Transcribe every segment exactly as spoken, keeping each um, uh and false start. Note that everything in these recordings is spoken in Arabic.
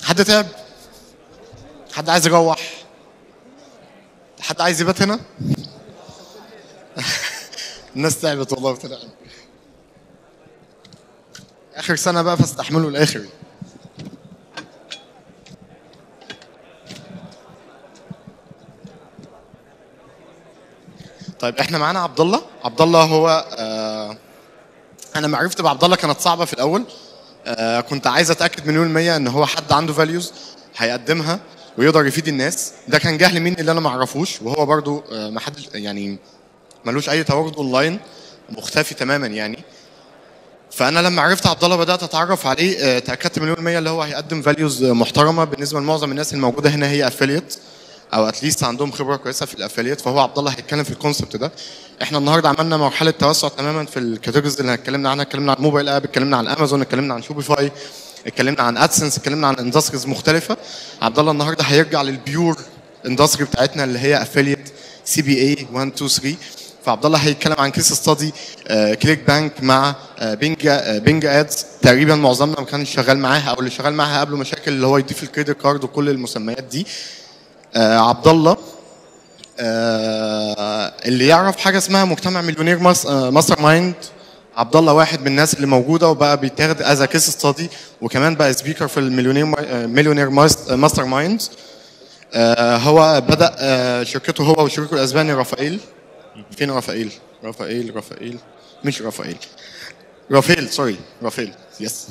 حد تعب؟ حد عايز يروح؟ حد عايز يبات هنا؟ الناس تعبت والله بتلعب. اخر سنه بقى فاستحملوا الاخر. طيب احنا معانا عبد الله. عبد الله هو آه انا معرفتي بعبد الله كانت صعبه في الاول. آه كنت عايز اتاكد مليون المية ان هو حد عنده فاليوز هيقدمها ويقدر يفيد الناس. ده كان جهل مني اللي انا ما اعرفوش، وهو برضو آه ما حد يعني ملوش اي تواجد اونلاين، مختفي تماما يعني. فانا لما عرفت عبد الله بدات اتعرف عليه، آه تاكدت مليون المية اللي هو هيقدم فاليوز محترمه بالنسبه لمعظم الناس الموجوده هنا هي افيليت او اتليست عندهم خبره كويسه في الافيليت. فهو عبد الله هيتكلم في الكونسبت ده. احنا النهارده عملنا مرحله توسع تماما في الكاتيجوريز اللي اتكلمنا عنها. اتكلمنا عن موبايل اب، اتكلمنا عن امازون، اتكلمنا عن شوبيفاي، اتكلمنا عن ادسنس، اتكلمنا عن اندستريز مختلفه. عبد الله النهارده هيرجع للبيور اندستري بتاعتنا اللي هي افيليت سي بي اي واحد اتنين تلاتة. فعبد الله هيتكلم عن كيس ستادي كليك بانك مع آه بينج آه بينج ادز. تقريبا معظمنا ما كانش شغال معاها، او اللي شغال معاها قبله مشاكل اللي هو يضيف الكريدت كارد وكل المسميات دي. آه عبد الله آه اللي يعرف حاجه اسمها مجتمع مليونير ماستر مايند، عبد الله واحد من الناس اللي موجوده وبقى بيتاخد از كيس ستادي، وكمان بقى سبيكر في المليونير مليونير ماستر مايند. آه هو بدا آه شركته هو وشريكه الاسباني رافائيل. فين رافائيل؟ رافائيل رافائيل مش رافائيل رافائيل سوري رافائيل يس.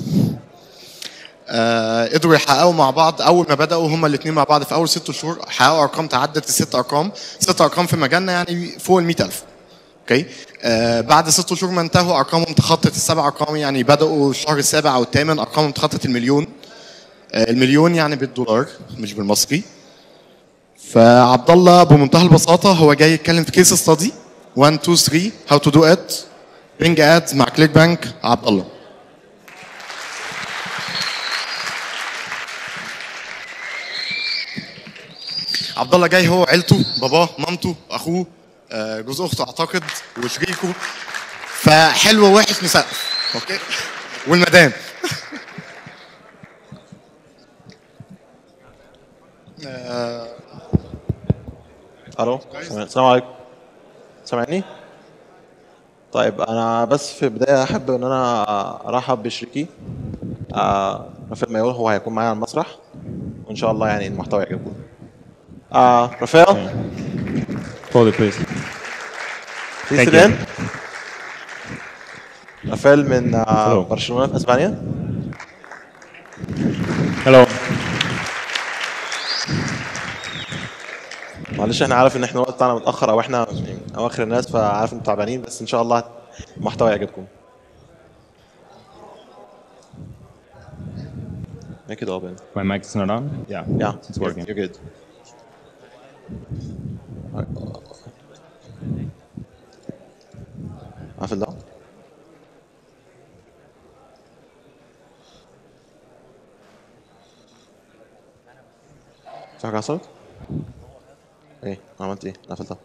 آه قدروا يحققوا مع بعض. اول ما بداوا هما الاثنين مع بعض في اول ست شهور حققوا ارقام تعدت الست ارقام. ست ارقام في مجالنا يعني فوق ال مئة ألف. اوكي. آه بعد ست شهور ما انتهوا ارقامهم تخطت السبع ارقام، يعني بداوا الشهر السابع او الثامن ارقامهم تخطت المليون. آه المليون يعني بالدولار مش بالمصري. فعبد الله بمنتهى البساطه هو جاي يتكلم في كيس ستادي واحد اتنين تلاتة هاو تو دو ات بينج ادز مع كليك بانك. عبد الله. عبد الله جاي هو وعيلته، باباه مامته اخوه آه جوز اخته اعتقد وشريكه. فحلو ووحش نسقف. اوكي. والمدام. آه. الو السلام عليكم. سامعني؟ طيب انا بس في البدايه احب ان انا ارحب بشريكي آه رافائيل مايور. هو هيكون معايا على المسرح وان شاء الله يعني المحتوى يعجبكم. آه رافائيل Hold it please. Please sit in. رافائيل من آه برشلونه في اسبانيا. Hello. معلش احنا عارف ان احنا الوقت بتاعنا متاخر او احنا اواخر الناس، فعارف انتوا تعبانين، بس ان شاء الله المحتوى يعجبكم. Make it open. My mic is not on? Yeah. Yeah, It's working. You're good. قافل ده؟ في حاجة حصلت؟ ايه؟ عملت ايه؟ قفلتها.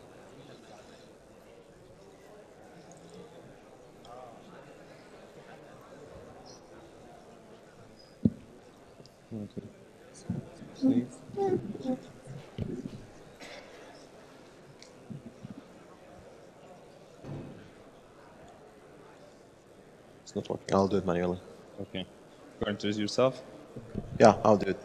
It's not working. I'll do it manually. Okay. You want to introduce yourself? Yeah, I'll do it.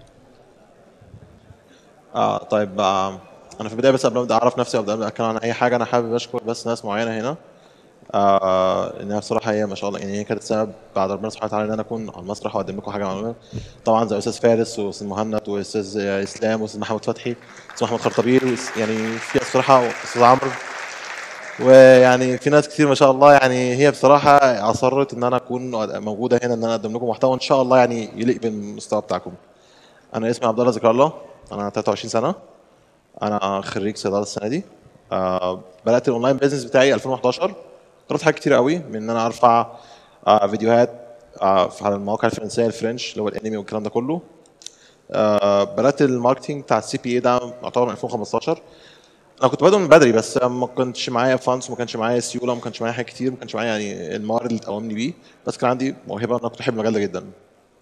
آه طيب آه انا في البدايه بس قبل ما ابدا اعرف نفسي وابدا اتكلم عن اي حاجه، انا حابب اشكر بس ناس معينه هنا. آه انها بصراحه هي ما شاء الله يعني هي كانت سبب بعد ربنا سبحانه وتعالى ان انا اكون على المسرح واقدم لكم حاجه معلومه. طبعا زي استاذ فارس واستاذ مهند واستاذ اسلام واستاذ محمد فتحي واستاذ محمد خرطبيل، يعني في بصراحه استاذ عمرو، ويعني في ناس كتير ما شاء الله. يعني هي بصراحه اصرت ان انا اكون موجوده هنا ان انا اقدم لكم محتوى ان شاء الله يعني يليق بالمستوى بتاعكم. انا اسمي عبد الله ذكر الله، انا تلاتة وعشرين سنه، انا خريج صيدله السنه دي. آه بدات الاونلاين بيزنس بتاعي ألفين وحداشر. جربت حاجات كتير قوي، من ان انا ارفع آه فيديوهات آه على المواقع الفرنسيه الفرنش اللي هو الانمي والكلام ده كله. آه بدات الماركتنج بتاع السي بي اي ده يعتبر من ألفين وخمستاشر. انا كنت بادئ من بدري بس ما كنتش معايا فانس، ما كانش معايا سيوله، ما كانش معايا حاجات كتير، ما كانش معايا يعني الموارد اللي تقومني بيه، بس كان عندي موهبه. انا كنت بحب المجال ده جدا.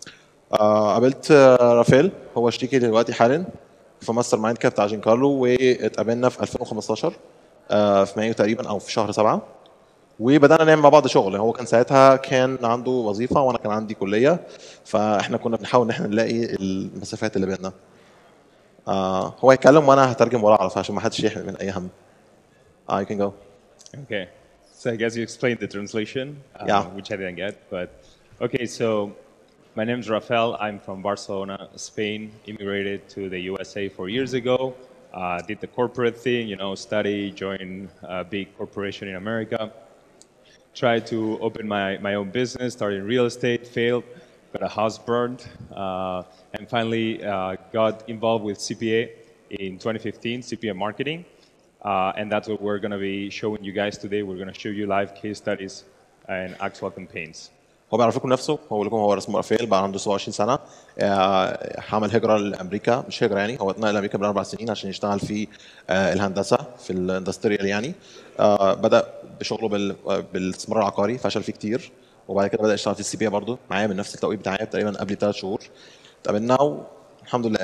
آه، قابلت آه، رافائيل، هو شريكي دلوقتي حالا في ماستر مايند كده بتاع جين كارلو، واتقابلنا في ألفين وخمستاشر آه، في مايو تقريبا او في شهر سبعة، وبدانا نعمل مع بعض شغل. هو كان ساعتها كان عنده وظيفه وانا كان عندي كليه، فاحنا كنا بنحاول ان احنا نلاقي المسافات اللي بيننا. آه، هو يتكلم وانا هترجم وراه على طول عشان ما حدش يحرق من اي هم. اه you can go. Okay. So I guess you explained the translation, uh, Yeah. which I didn't get. But okay, so my name is Rafael. I'm from Barcelona, Spain. Immigrated to the U S A four years ago. Uh, did the corporate thing, you know, study, join a big corporation in America. Tried to open my, my own business, started in real estate, failed, got a house burned, uh, and finally uh, got involved with C P A in twenty fifteen, C P A marketing. Uh, and that's what we're going to be showing you guys today. We're going to show you live case studies and actual campaigns. هو بيعرف لكم نفسه، هو بيقول لكم هو اسمه رافائيل، بقى عنده سبعة وعشرين سنه، آه، عمل هجره لامريكا، مش هجره يعني، هو اتنقل لامريكا من اربع سنين عشان يشتغل في آه، الهندسه في الاندستريال يعني. آه، بدا بشغله بال- بالاستثمار العقاري، فشل فيه كتير، وبعد كده بدا يشتغل في السي بي برضه معايا من نفس التوقيت بتاعي تقريبا قبل ثلاث شهور. اتقابلنا والحمد لله.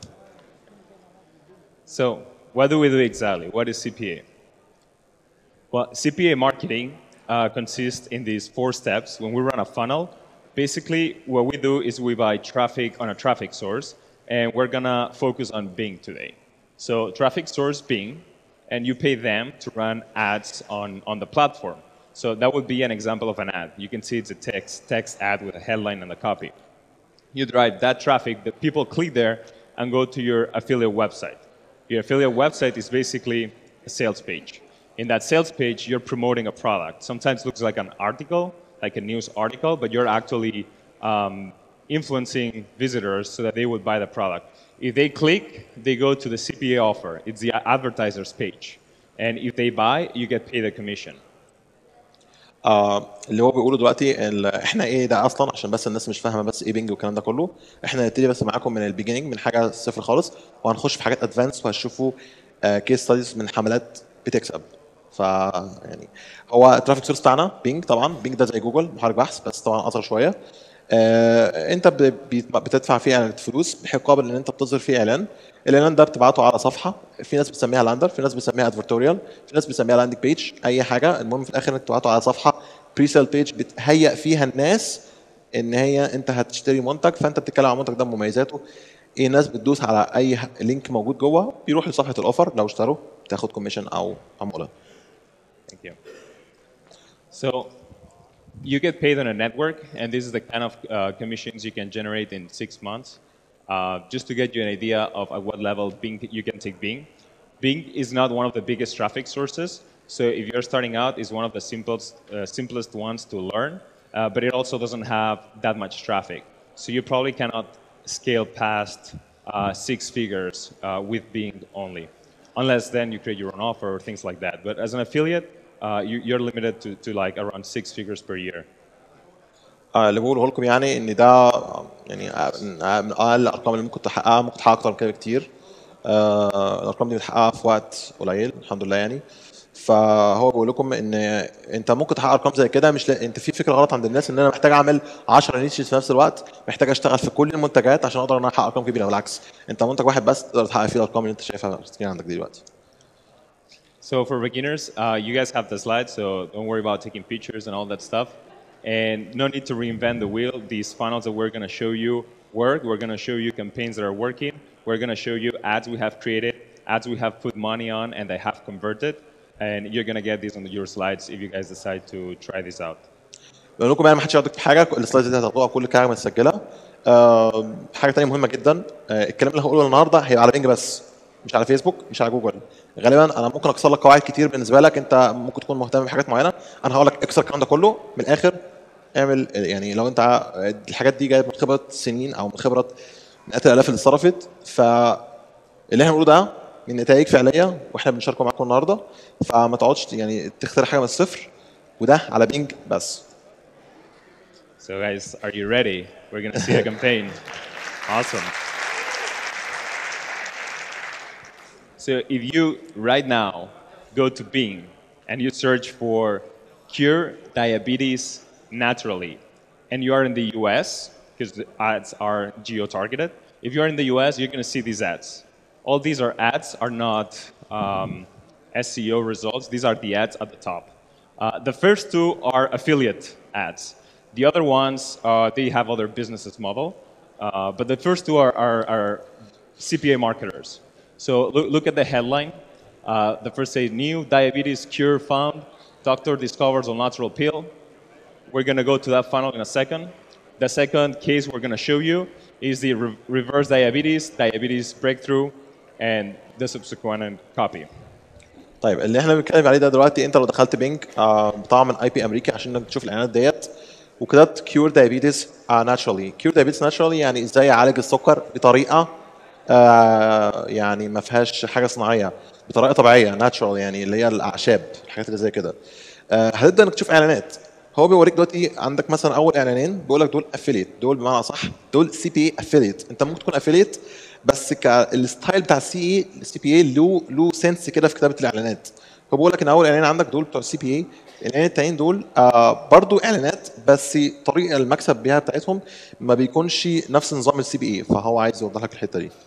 So what do we do exactly? What is C P A? Well, C P A marketing uh, consists in these four steps. When we run a funnel, basically what we do is we buy traffic on a traffic source, and we're gonna focus on Bing today. So traffic source Bing, and you pay them to run ads on, on the platform. So that would be an example of an ad. You can see it's a text, text ad with a headline and a copy. You drive that traffic, the people click there and go to your affiliate website. Your affiliate website is basically a sales page. In that sales page, you're promoting a product. Sometimes it looks like an article, like a news article, but you're actually um, influencing visitors so that they would buy the product. If they click, they go to the C P A offer. It's the advertiser's page. And if they buy, you get paid a commission. آه، اللي هو بيقوله دلوقتي ال- احنا ايه ده اصلا، عشان بس الناس مش فاهمه بس ايه بينج والكلام ده كله. احنا هنبتدي بس معاكم من البيجيننج، من حاجه صفر خالص، وهنخش في حاجات ادفانس، وهتشوفوا كيس ستاديز من حملات بتكسب. ف يعني هو الترافيك سورس بتاعنا بينج، طبعا بينج ده زي جوجل محرك بحث بس طبعا اصغر شويه. آه، انت ب- بيت- بتدفع فيه اعلانات فلوس مقابل ان انت بتظهر فيه اعلان. الاعلان ده بتبعته على صفحه، في ناس بتسميها لاندر، في ناس بتسميها ادفرتوريال، في ناس بتسميها لاندنج بيج، اي حاجه. المهم في الاخر انك تبعته على صفحه بري سيل بيج بتهيئ فيها الناس ان هي انت هتشتري منتج، فانت بتتكلم عن المنتج ده مميزاته ايه. الناس بتدوس على اي ه- لينك موجود جوه، بيروح لصفحه الاوفر، لو اشتروا بتاخد كوميشن او عموله. Thank you. So you get paid on a network, and this is the kind of uh, commissions you can generate in six months. Uh, just to get you an idea of at what level Bing you can take Bing. Bing is not one of the biggest traffic sources, so if you're starting out, it's one of the simplest uh, simplest ones to learn. Uh, but it also doesn't have that much traffic, so you probably cannot scale past uh, six figures uh, with Bing only, unless then you create your own offer or things like that. But as an affiliate, uh, you, you're limited to, to like around six figures per year. آه، اللي بقوله لكم يعني ان ده يعني من من اقل الارقام اللي ممكن تحققها، ممكن تحقق اكتر من كده بكتير. آه، الارقام دي بتحققها في وقت قليل الحمد لله يعني. فهو بيقول لكم ان انت ممكن تحقق ارقام زي كده، مش لا... انت في فكره غلط عند الناس ان انا محتاج اعمل عشرة نيتشز في نفس الوقت، محتاج اشتغل في كل المنتجات عشان اقدر ان انا احقق ارقام كبيره. بالعكس، انت منتج واحد بس تقدر تحقق فيه الارقام اللي انت شايفها عندك دي دلوقتي. So for beginners, uh, you guys have the slides, so don't worry about taking pictures and all that stuff. And no need to reinvent the wheel. These funnels that we're going to show you work. We're going to show you campaigns that are working. We're going to show you ads we have created, ads we have put money on, and they have converted. And you're going to get these on your slides if you guys decide to try this out. بقول لكم يعني ما حدش يقعد يكتب حاجه، السلايدز دي هتاخدوها كل حاجه متسجله. آه، حاجه ثانيه مهمه جدا، آه، الكلام اللي هقوله النهارده هيبقى على بينج بس، مش على فيسبوك، مش على جوجل. غالبا انا ممكن اكسر لك قواعد كتير بالنسبه لك، انت ممكن تكون مهتم بحاجات معينه، انا هقول لك اكسر الكلام ده كله من الاخر. اعمل يعني لو انت ع- الحاجات دي جايه من خبره سنين او من خبره مئات الالاف اللي اتصرفت، فاللي احنا بنقوله ده من نتائج فعليه واحنا بنشاركه معاكم النهارده. فما تقعدش يعني تختار حاجه من الصفر، وده على بينج بس. So guys, are you ready? We're going to see a campaign. Awesome. So if you right now go to Bing and you search for cure diabetes naturally, and you are in the U S, because the ads are geo-targeted. If you're in the U S, you're going to see these ads. All these are ads, are not um, S E O results. These are the ads at the top. Uh, the first two are affiliate ads. The other ones, uh, they have other businesses model. Uh, but the first two are, are, are C P A marketers. So look, look at the headline. Uh, the first says, new diabetes cure found. Doctor discovers all natural pill. We're going to go to that funnel in a second. The second case we're going to show you is the re reverse diabetes, diabetes breakthrough, and the subsequent copy. طيب اللي احنا بنتكلم عليه ده دلوقتي، انت لو دخلت بينج آه بطعم اي بي امريكي عشان انك تشوف الاعلانات ديت وكتبت كيور دايابيتس ناتشرالي. كيور دايابيتس ناتشرالي يعني ازاي اعالج السكر بطريقه آه يعني ما فيهاش حاجه صناعيه، بطريقه طبيعيه ناتشرال، يعني اللي هي الاعشاب الحاجات اللي زي كده. آه هتبدا انك تشوف اعلانات. هو بيوريك دلوقتي عندك مثلا اول اعلانين بيقول لك دول افيليت، دول بمعنى صح دول سي بي اي افيليت. انت ممكن تكون افيليت بس الستايل بتاع السي اي السي بي اي له له سنس كده في كتابه الاعلانات. هو بيقول لك ان اول اعلانين عندك دول بتوع السي بي اي، الاعلانين التانيين دول آه برضو اعلانات بس طريقه المكسب بيها بتاعتهم ما بيكونش نفس نظام السي بي اي، فهو عايز يوضح لك الحته دي.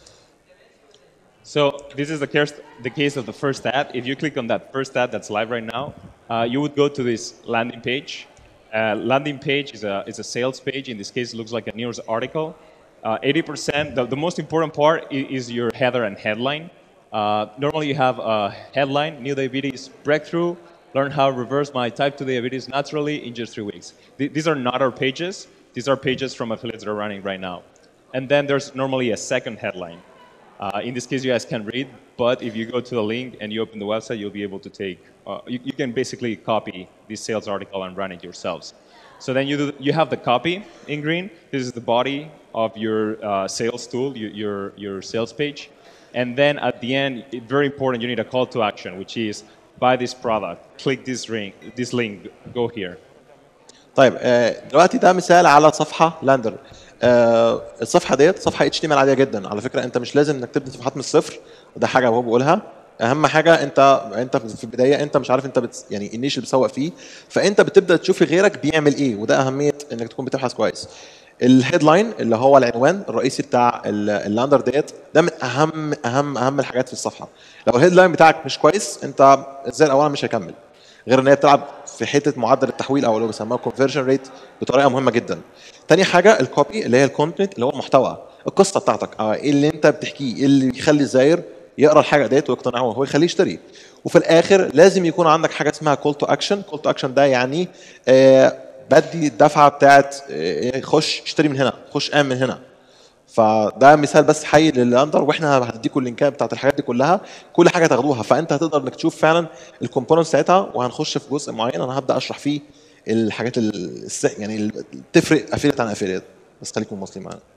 So this is the case, the case of the first ad. If you click on that first ad that's live right now, uh, you would go to this landing page. Uh, landing page is a, is a sales page. In this case, it looks like a news article. Uh, eighty percent, the, the most important part is, is your header and headline. Uh, normally you have a headline, new diabetes breakthrough, learn how to reverse my type two diabetes naturally in just three weeks. Th these are not our pages. These are pages from affiliates that are running right now. And then there's normally a second headline. Uh, in this case, you guys can read, but if you go to the link and you open the website, you'll be able to take, uh, you, you can basically copy this sales article and run it yourselves. So then you, do, you have the copy in green. This is the body of your uh, sales tool, your, your, your sales page. And then at the end, it, very important, you need a call to action, which is buy this product, click this, ring, this link, go here. طيب دلوقتي ده مثال على صفحه لاندر. آه الصفحه ديت صفحه اتش تي ام ال عاديه جدا. على فكره انت مش لازم انك تبدا صفحات من الصفر، وده حاجه هو بيقولها. اهم حاجه انت انت في البدايه انت مش عارف انت بت يعني النيش اللي بتسوق فيه، فانت بتبدا تشوف غيرك بيعمل ايه، وده اهميه انك تكون بتبحث كويس. الهيدلاين اللي هو العنوان الرئيسي بتاع اللاندر ديت ده من اهم اهم اهم الحاجات في الصفحه. لو الهيدلاين بتاعك مش كويس انت ازاي الاول مش هيكمل، غير ان هي بتلعب في حته معدل التحويل او اللي بيسموها كونفرجن ريت بطريقه مهمه جدا. تاني حاجه الكوبي اللي هي الكونتنت اللي هو المحتوى، القصه بتاعتك، اه ايه اللي انت بتحكيه، ايه اللي يخلي الزائر يقرا الحاجه ديت ويقتنع وهو يخليه يشتري. وفي الاخر لازم يكون عندك حاجه اسمها كول تو اكشن. كول تو اكشن ده يعني آه بدي الدفعه بتاعت آه خش اشتري من هنا، خش قام من هنا. فده مثال بس حي للاندر، واحنا هنديكم اللينكات بتاعت الحاجات دي كلها، كل حاجه تاخدوها، فانت هتقدر انك تشوف فعلا الكومبوننتس بتاعتها. وهنخش في جزء معين انا هبدا اشرح فيه الحاجات اللي يعني اللي تفرق افيليت عن افيليت، بس خليكم واصلين معانا.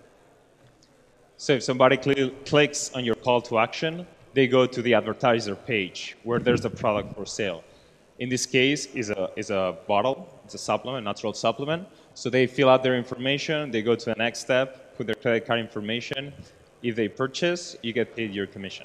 So if somebody cl clicks on your call to action, they go to the advertiser page where there's a product for sale. In this case, is a is a bottle, it's a supplement, natural supplement. So they fill out their information, they go to the next step, put their credit card information. If they purchase, you get paid your commission.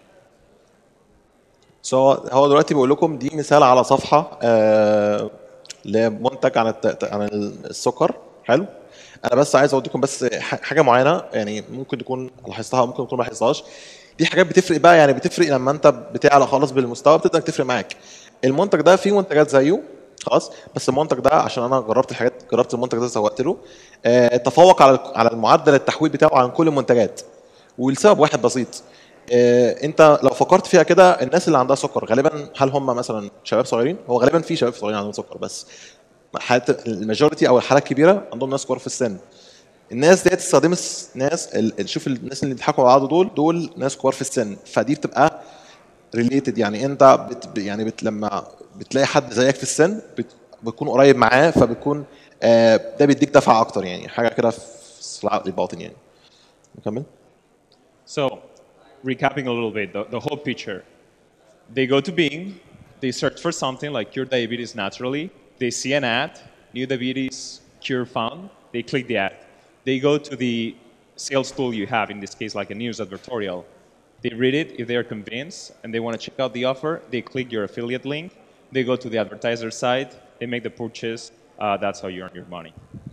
So هو دلوقتي بقول لكم دي مثال على صفحة آه لمنتج عن عن السكر. حلو. أنا بس عايز أوديكم بس حاجة معينة، يعني ممكن تكون لاحظتها ممكن تكون ما لاحظتهاش. دي حاجات بتفرق بقى، يعني بتفرق لما أنت بتعلى خالص بالمستوى بتبدأ تفرق معاك. المنتج ده فيه منتجات زيه خلاص، بس المنتج ده عشان انا جربت الحاجات، جربت المنتج ده سوقت له، آه تفوق على على المعدل التحويل بتاعه عن كل المنتجات. ولسبب واحد بسيط، آه انت لو فكرت فيها كده الناس اللي عندها سكر غالبا هل هم مثلا شباب صغيرين؟ هو غالبا في شباب صغيرين عندهم سكر، بس حالات الماجورتي او الحالات الكبيره عندهم ناس كبار في السن. الناس ديت تستخدم ناس، شوف الناس اللي بيضحكوا على بعض دول دول ناس كبار في السن، فدي بتبقى ريليتد. يعني انت بت يعني بت لما بتلاقي حد زيك في السن بت بتكون قريب معاه، فبتكون آه ده بيديك دفعه اكتر، يعني حاجه كده في العقل الباطن. يعني نكمل. So recapping a little bit the, the whole picture, they go to Bing, they search for something like cure diabetes naturally, they see an ad, new diabetes cure found, they click the ad, they go to the sales tool you have, in this case like a news advertorial. They read it. If they are convinced and they want to check out the offer, they click your affiliate link. They go to the advertiser side. They make the purchase. Uh, that's how you earn your money.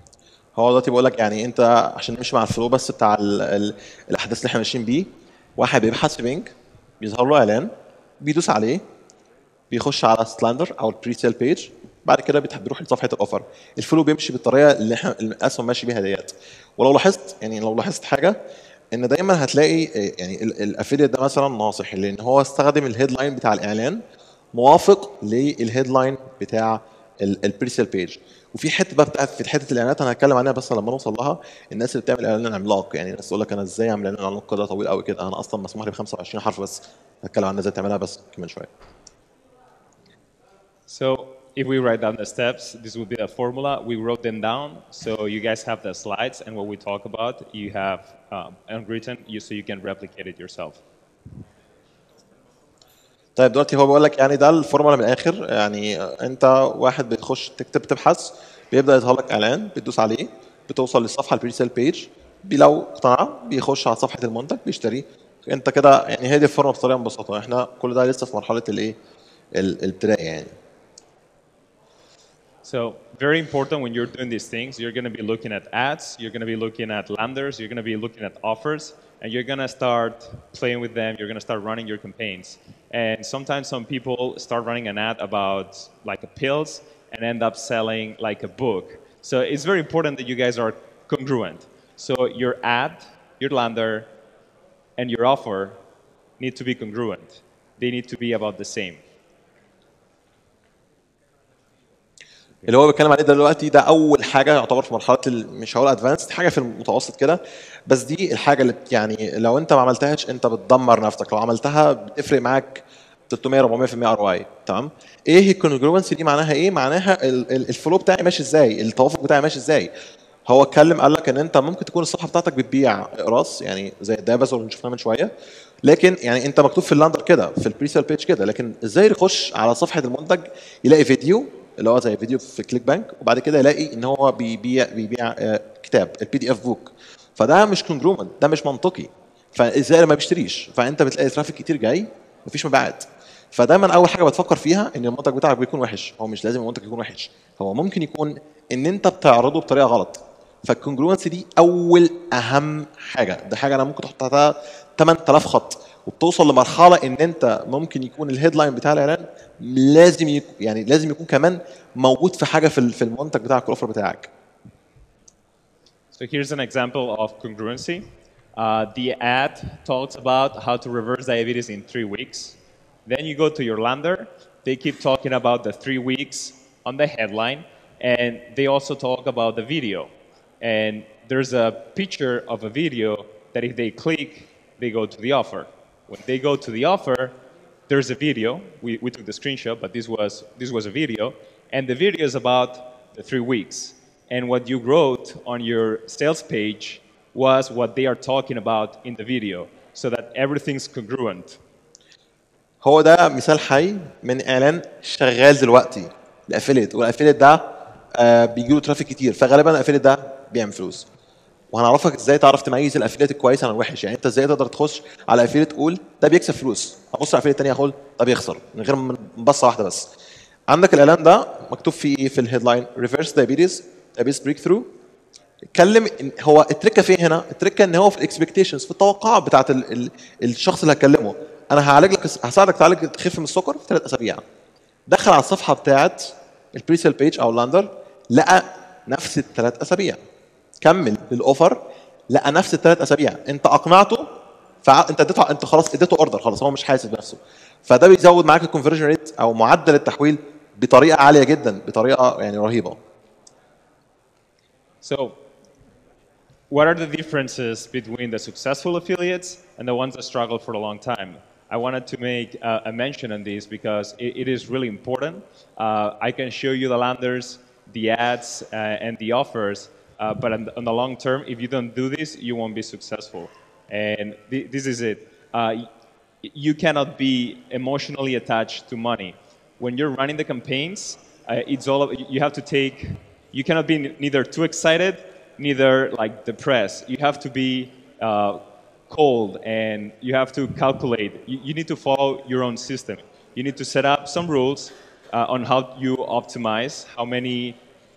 هو دلوقتي بقول لك يعني انت عشان نمشي مع الفلو بس بتاع ال ال الاحداث اللي احنا ماشيين بيه. واحد بيبحث في بينج، بيظهر له اعلان، بيدوس عليه، بيخش على سلاندر او البري سيل بيج، بعد كده بتح- بيروح لصفحه الاوفر. الفلو بيمشي بالطريقه اللي احنا الاسهم ماشي بيها ديت. ولو لاحظت يعني لو لاحظت حاجه، ان دايما هتلاقي اه، يعني الافيليت ده مثلا ناصح لان هو استخدم الهيدلاين بتاع الاعلان موافق للهيدلاين بتاع البري سيل بيج. وفي حته بقى بتاعت في حته الاعلانات انا هتكلم عنها بس لما نوصل لها. الناس اللي بتعمل اعلان عملاق، يعني الناس تقول لك انا ازاي اعمل اعلان عملاق كده طويل قوي كده، انا اصلا مسموح لي ب خمسة وعشرين حرف بس. هتكلم عنها ازاي تعملها بس كمان شويه. So if we write down the steps, this will be a formula. We wrote them down, so you guys have the slides and what we talk about. You have um, unwritten, you, so you can replicate it yourself. طيب دلوقتي هو بيقول لك يعني ده الفورمولا من الاخر. يعني انت واحد بتخش تكتب تبحث، بيبدا يظهر لك اعلان، بتدوس عليه، بتوصل للصفحه البري سيل بيج، لو اقتنع بيخش على صفحه المنتج بيشتري. انت كده يعني هي دي الفورمولا بطريقه مبسطه. احنا كل ده لسه في مرحله الايه ال- الابتدائي يعني. So very important when you're doing these things, you're going to be looking at ads, you're going to be looking at landers, you're going to be looking at offers, and you're going to start playing with them. You're going to start running your campaigns. And sometimes some people start running an ad about like a pills and end up selling like a book. So it's very important that you guys are congruent. So your ad, your lander, and your offer need to be congruent. They need to be about the same. اللي هو بيتكلم عليه ده دلوقتي ده اول حاجه يعتبر في مرحله ال- مش هقول ادفانسد، حاجه في المتوسط كده. بس دي الحاجه اللي بت- يعني لو انت ما عملتهاش انت بتدمر نفسك، لو عملتها بتفرق معاك ثلاثمية أربعمية في المية ار اي. تمام. ايه الكونجروانسي دي؟ معناها ايه؟ معناها ال- ال- الفلو بتاعي ماشي ازاي، التوافق بتاعي ماشي ازاي. هو اتكلم قال لك ان انت ممكن تكون الصفحه بتاعتك بتبيع اقراص يعني زي الدابز اللي شفناه من شويه، لكن يعني انت مكتوب في اللاندر كده في البريسيل بيج كده، لكن ازاي يخش على صفحه المنتج يلاقي فيديو اللي هو زي فيديو في كليك بانك، وبعد كده يلاقي ان هو بيبيع بيبيع آه، كتاب البي دي اف بوك. فده مش كونجرومنت، ده مش منطقي. فازاي ما بيشتريش؟ فانت بتلاقي ترافيك كتير جاي مفيش مبيعات. فدايما اول حاجه بتفكر فيها ان المنتج بتاعك بيكون وحش. هو مش لازم المنتج يكون وحش، هو ممكن يكون ان انت بتعرضه بطريقه غلط. فالكونجروانسي دي اول اهم حاجه، ده حاجه انا ممكن احط تحتها ثمانية آلاف خط. وبتوصل لمرحله ان انت ممكن يكون الهيدلاين بتاع الاعلان لازم يكون يعني لازم يكون كمان موجود في حاجه في ال- في المنتج بتاعك الاوفر بتاعك. So here's an example of congruency. Uh, the ad talks about how to reverse diabetes in three weeks. Then you go to your lander. They keep talking about the three weeks on the headline, and they also talk about the video. And there's a picture of a video that if they click, they go to the offer. When they go to the offer, there's a video. We, we took the screenshot, but this was, this was a video. And the video is about the three weeks. And what you wrote on your sales page was what they are talking about in the video, so that everything's congruent. هو ده مثال حي من اعلان شغال دلوقتي الافيليت، والافيليت ده آه بيجي له ترافيك كتير، فغالبا الافيليت ده بيعمل فلوس. وهنعرفك ازاي تعرف تميز الافيليت الكويس عن الوحش. يعني انت ازاي تقدر تخش على افيليت تقول ده بيكسب فلوس، ابص على الافيليت الثانيه اقول ده بيخسر، من غير من بصه واحده بس. عندك الاعلان ده مكتوب فيه ايه في الهيدلاين؟ ريفرس دايابيتس دايابيتس بريك ثرو. اتكلم إن هو التركه فين هنا؟ التركه ان هو في الاكسبكتيشنز، في التوقعات بتاعت ال ال الشخص اللي هكلمه. انا هعالج لك هساعدك تعالج تخف من السكر في ثلاث اسابيع. دخل على الصفحه بتاعت البريسيل بيج او لاندر، لقى نفس الثلاث اسابيع. كمل للاوفر، لقى نفس الثلاث اسابيع. انت اقنعته، فانت اديته، انت خلاص اديته اوردر، خلاص هو مش حاسس بنفسه. فده بيزود معاك الكونفرجن ريت او معدل التحويل بطريقه عاليه جدا، بطريقه يعني رهيبه. So, what are the differences between the successful affiliates and the ones that struggle for a long time? I wanted to make uh, a mention on this because it, it is really important. Uh, I can show you the landers, the ads, uh, and the offers, uh, but on the, on the long term, if you don't do this, you won't be successful. And th- this is it. Uh, y- you cannot be emotionally attached to money. When you're running the campaigns, uh, it's all of, you have to take. You cannot be n- neither too excited, neither like depressed. You have to be uh, cold, and you have to calculate. You, you need to follow your own system. You need to set up some rules uh, on how you optimize, how many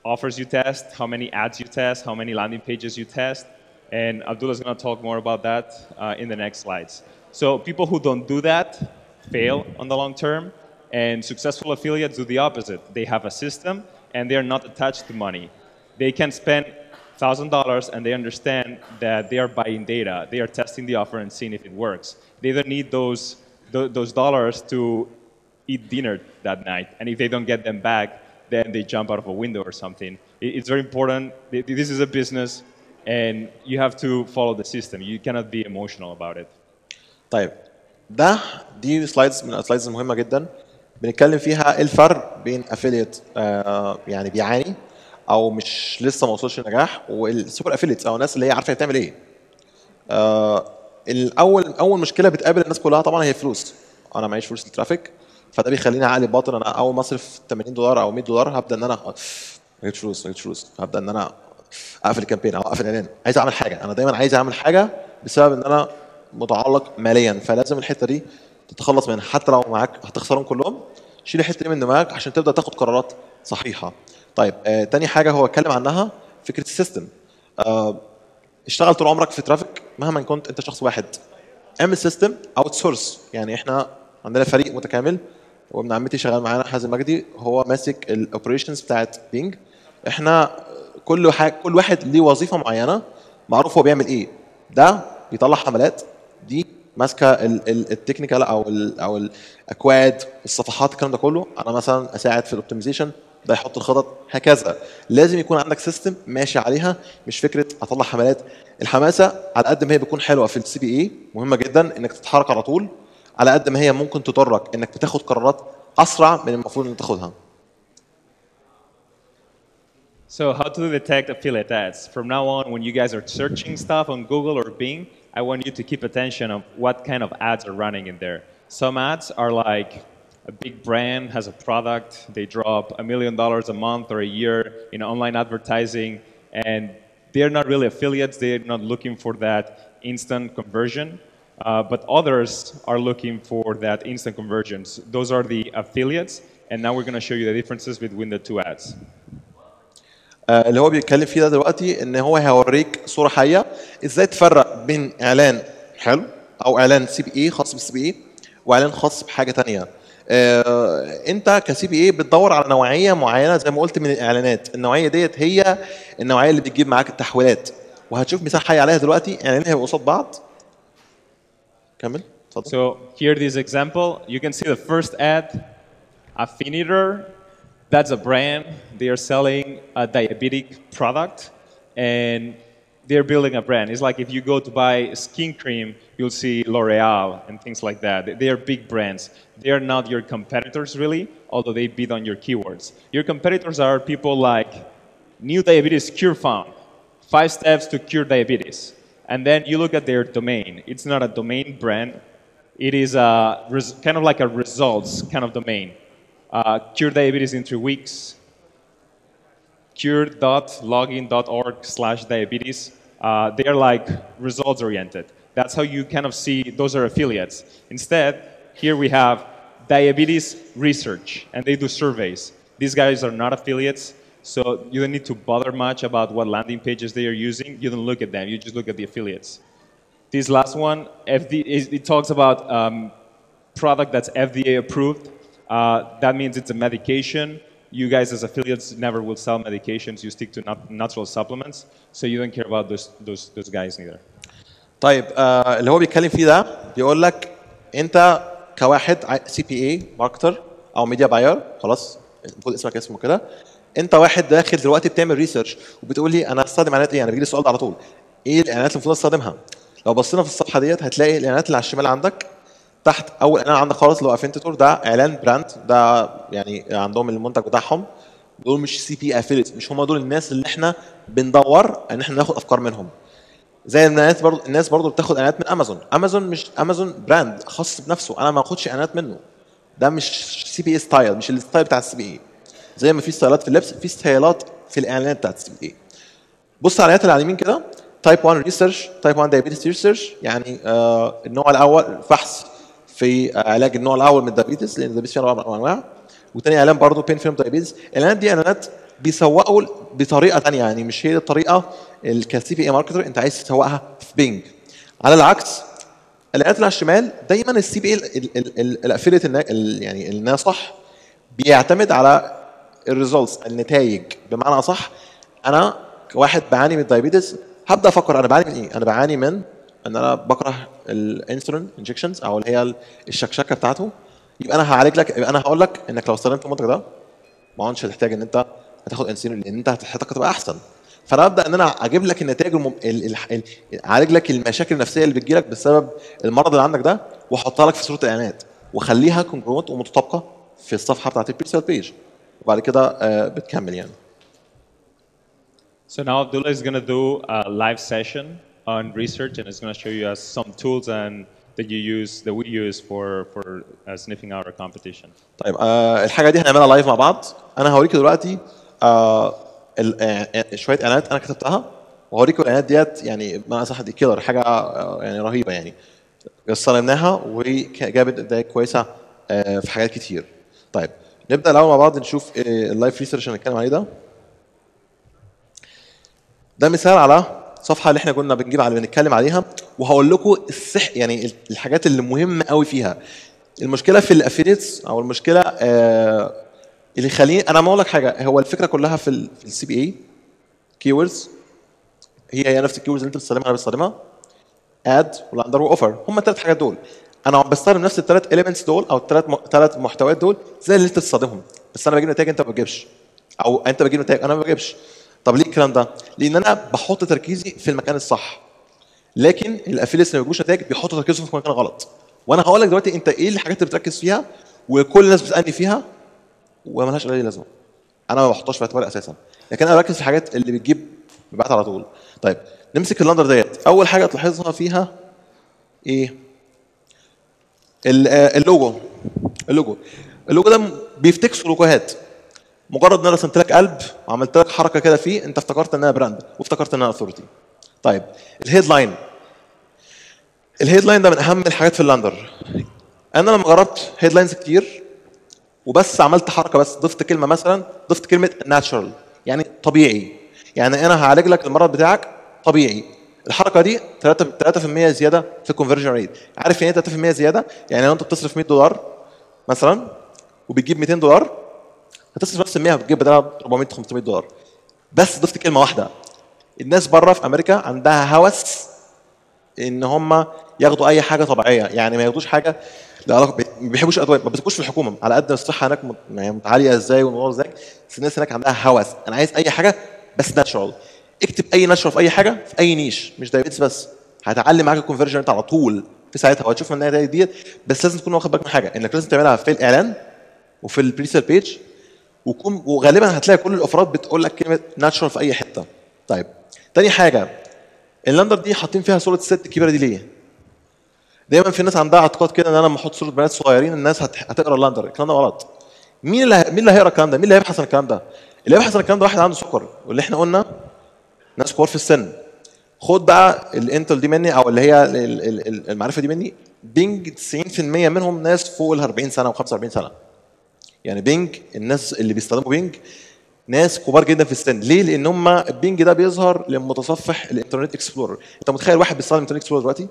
offers you test, how many ads you test, how many landing pages you test. And Abdullah is going to talk more about that uh, in the next slides. So people who don't do that fail on the long term, and successful affiliates do the opposite. They have a system, and they're not attached to money. They can spend one thousand dollars, and they understand that they are buying data. They are testing the offer and seeing if it works. They don't need those, those dollars to eat dinner that night. And if they don't get them back, then they jump out of a window or something. It's very important. This is a business, and you have to follow the system. You cannot be emotional about it. طيب ده دي سلايدز من السلايدز المهمه جدا بنتكلم فيها ايه الفرق بين افيليت آه يعني بيعاني او مش لسه ما وصلش لنجاح والسوبر افيليتس او الناس اللي هي عارفه بتعمل ايه. آه الاول اول مشكله بتقابل الناس كلها طبعا هي فلوس. انا معيش فلوس الترافيك، فده بيخليني عقلي باطن. انا اول ما اصرف ثمانين دولار او مية دولار هبدا ان انا ما جبتش فلوس ما جبتش فلوس هبدا ان انا اقفل الكامبين او اقفل الاعلان. عايز اعمل حاجه، انا دايما عايز اعمل حاجه بسبب ان انا متعلق ماليا، فلازم الحته دي تتخلص منها. حتى لو معاك هتخسرهم كلهم، شيل الحته دي من دماغك عشان تبدا تاخد قرارات صحيحه. طيب آه تاني حاجه هو اتكلم عنها فكره السيستم. آه اشتغل طول عمرك في ترافيك مهما كنت انت شخص واحد، اعمل سيستم اوت سورس. يعني احنا عندنا فريق متكامل، وابن عمتي شغال معانا حازم مجدي، هو ماسك الاوبريشنز بتاعت بينج. احنا كل حاجه كل واحد ليه وظيفه معينه معروف هو بيعمل ايه. ده بيطلع حملات، دي ماسكه التكنيكال او ال او الاكواد الصفحات الكلام ده كله. انا مثلا اساعد في الاوبتمايزيشن، ده يحط الخطط هكذا. لازم يكون عندك سيستم ماشي عليها، مش فكره اطلع حملات. الحماسه على قد ما هي بتكون حلوه في السي بي اي، مهمه جدا انك تتحرك على طول، على قد ما هي ممكن تضرك انك بتاخد قرارات اسرع من المفروض انك تاخدها. So how to detect affiliate ads? From now on, when you guys are searching stuff on Google or Bing, I want you to keep attention of what kind of ads are running in there. Some ads are like a big brand has a product, they drop a million dollars a month or a year in online advertising, and they're not really affiliates, they're not looking for that instant conversion, uh, but others are looking for that instant conversions. Those are the affiliates, and now we're going to show you the differences between the two ads. اللي هو بيتكلم فيه ده دلوقتي ان هو هيوريك صوره حيه ازاي تفرق بين اعلان حلو او اعلان سي بي اي خاص بالسي بي اي واعلان خاص بحاجه ثانيه. انت كسي بي اي بتدور على نوعيه معينه زي ما قلت من الاعلانات. النوعيه ديت هي النوعيه اللي بتجيب معاك التحويلات، وهتشوف مثال حي عليها دلوقتي. اعلانين هيبقوا قصاد بعض. كمل اتفضل. So here this example, you can see the first ad, Affinitor. That's a brand. They are selling a diabetic product, and they're building a brand. It's like if you go to buy skin cream, you'll see L'Oreal and things like that. They are big brands. They are not your competitors really, although they bid on your keywords. Your competitors are people like New Diabetes Cure Found, five steps to cure diabetes. And then you look at their domain. It's not a domain brand. It is a kind of like a results kind of domain. Uh, cure diabetes in three weeks, cure dot login dot org slash diabetes. Uh, they are like results oriented. That's how you kind of see those are affiliates. Instead, here we have diabetes research, and they do surveys. These guys are not affiliates, so you don't need to bother much about what landing pages they are using. You don't look at them, you just look at the affiliates. This last one, F D A, it talks about um, product that's F D A approved. Uh, that means it's a medication. You guys as affiliates never will sell medications. You stick to nat natural supplements, so you don't care about those those those guys neither. طيب آه اللي هو بيتكلم فيه ده بيقول لك انت كواحد سي بي اي ماركتر او ميديا باير، خلاص المفروض اسمك اسمه كده. انت واحد داخل دلوقتي بتعمل ريسيرش وبتقول لي انا هستخدم اعلانات ايه؟ انا بيجي لي السؤال ده على طول، ايه الاعلانات اللي المفروض استخدمها؟ لو بصينا في الصفحه ديت هتلاقي الاعلانات اللي على الشمال عندك تحت اول اعلان عندك خالص اللي هو افنتور، ده اعلان براند، ده يعني عندهم المنتج بتاعهم. دول مش سي بي افيليت، مش هم دول الناس اللي احنا بندور ان احنا ناخد افكار منهم. زي الناس برضو الناس برضو بتاخد اعلانات من امازون. امازون مش امازون براند خاص بنفسه، انا ما باخدش اعلانات منه. ده مش سي بي اي ستايل، مش الستايل بتاع السي بي اي. زي ما في ستايلات في اللبس، في ستايلات في الاعلانات بتاعت السي بي اي. بص على الاعلانات اللي على اليمين كده، تايب واحد ريسيرش، تايب واحد دايابيتس ريسيرش، يعني آه النوع الاول فحص في علاج النوع الاول من الدايابيتس، لان الدايابيتس فيه انواع. وتاني اعلان برضه بين فيلم دايابيتس. الاعلانات دي اعلانات بيسوقوا بطريقه ثانيه، يعني مش هي الطريقه كسي بي اي ماركتر انت عايز تسوقها في بينج. على العكس الاعلانات اللي على الشمال دايما السي بي اي الافيليت يعني الناصح بيعتمد على الريزلتس النتائج. بمعنى صح انا كواحد بعاني من الدايابيتس هبدا افكر انا بعاني من ايه؟ انا بعاني من ان انا بكره الانسولين انجكشنز او اللي هي الشكشكه بتاعته، يبقى انا هعالج لك، يبقى انا هقول لك انك لو استخدمت المنتج ده ما عادش هتحتاج ان انت هتاخد انسولين لان انت صحتك هتبقى احسن. فانا ابدا ان انا اجيب لك النتائج المم... ال... ال... ال... اعالج لك المشاكل النفسيه اللي بتجيلك بسبب المرض اللي عندك ده واحطها لك في صوره اعلانات واخليها كونجروت ومتطابقه في الصفحه بتاعت البيرسونال بيج، وبعد كده آه بتكمل يعني. So now Abdullah is going to do a live session on research and is going to show you us some tools and that you use that we use for for uh, sniffing out our competition. طيب آه الحاجه دي هنعملها لايف مع بعض. انا هوريك دلوقتي آه ال... آه شويه اعلانات انا كتبتها وهوريكم الاعلانات ديت يعني بمعنى صح دي كيلر حاجه آه يعني رهيبه يعني استخدمناها وجابت نتائج كويسه آه في حاجات كتير. طيب نبدا الاول مع بعض نشوف آه اللايف ريسيرش اللي هنتكلم عليه ده. ده مثال على صفحه اللي احنا كنا بنجيب على بنتكلم عليها وهقول لكم الصح يعني الحاجات اللي مهمه قوي فيها. المشكله في الافيليتس او المشكله آه اللي يخليني انا ما اقول لك حاجه، هو الفكره كلها في ال في السي بي اي كيوردز هي هي نفس الكيوردز اللي انت بتستخدمها انا بستخدمها اد ولاندر واوفر، هم الثلاث حاجات دول. انا بستخدم نفس الثلاث اليمنتس دول او الثلاث ثلاث محتويات دول زي اللي انت بتستخدمهم، بس انا بجيب نتائج انت ما بتجيبش او انت بتجيب نتائج انا ما بجيبش. طب ليه الكلام ده؟ لان انا بحط تركيزي في المكان الصح، لكن الافيليتس اللي ما بيجيبوش نتائج بيحطوا تركيزهم في مكان غلط. وانا هقول لك دلوقتي انت ايه الحاجات اللي بتركز فيها وكل الناس بتسالني فيها ومالهاش اي لازمه، انا ما بحطهاش في اعتباري اساسا، لكن انا بركز في الحاجات اللي بتجيب مبيعات على طول. طيب نمسك اللاندر ديت، اول حاجه تلاحظها فيها ايه؟ اللوجو. اللوجو اللوجو ده بيفتكسوا لوجوهات، مجرد ان انا رسمت لك قلب وعملت لك حركه كده فيه انت افتكرت ان انا براند وافتكرت ان انا اثورتي. طيب الهيدلاين، الهيدلاين ده من اهم الحاجات في اللاندر. انا لما جربت هيدلاينز كتير وبس عملت حركه بس ضفت كلمه مثلا ضفت كلمه ناتشرال يعني طبيعي، يعني انا هعالج لك المرض بتاعك طبيعي. الحركه دي ثلاثة في المية زياده في الكونفرجن ريت. عارف يعني ايه ثلاثة في المية زياده؟ يعني لو انت بتصرف مية دولار مثلا وبتجيب مئتين دولار هتصرف نفس المية بتجيب بدلها أربعمية خمسمية دولار، بس ضفت كلمه واحده. الناس بره في امريكا عندها هوس ان هم ياخدوا اي حاجه طبيعيه، يعني ما ياخدوش حاجه لا علاقه، ما بيحبوش الادويه، ما بيثقوش في الحكومه على قد الصحه هناك متعاليه ازاي والموضوع ازاي، بس الناس هناك عندها هوس انا عايز اي حاجه بس ناتشرال. اكتب اي ناتشرال في اي حاجه في اي نيش مش دايبيتس بس، هتعلم معاك الكونفرجن ريت على طول في ساعتها وهتشوف ان النتائج ديت. بس لازم تكون واخد بالك من حاجه، انك لازم تعملها في الاعلان وفي البريسيل بيج، وكون وغالبا هتلاقي كل الاوفرات بتقول لك كلمه ناتشرال في اي حته. طيب تاني حاجه، اللاندر دي حاطين فيها صوره الست الكبيره دي ليه؟ دايما في ناس عندها اعتقاد كده ان انا لما احط صوره بنات صغيرين الناس هتقرا اللاندر، الكلام ده غلط. مين اللي مين اللي هيقرا الكلام ده؟ مين اللي هيبحث عن الكلام ده؟ اللي هيبحث عن الكلام ده واحد عنده سكر، واللي احنا قلنا ناس كبار في السن. خد بقى الانتل دي مني او اللي هي المعرفه دي مني، بينج تسعين في المية منهم ناس فوق ال أربعين سنه و خمسة وأربعين سنه. يعني بينج الناس اللي بيستخدموا بينج ناس كبار جدا في السن. ليه؟ لان هم البينج ده بيظهر لمتصفح الانترنت اكسبلورر. انت متخيل واحد بيستخدم الانترنت اكسبلورر دلوقتي؟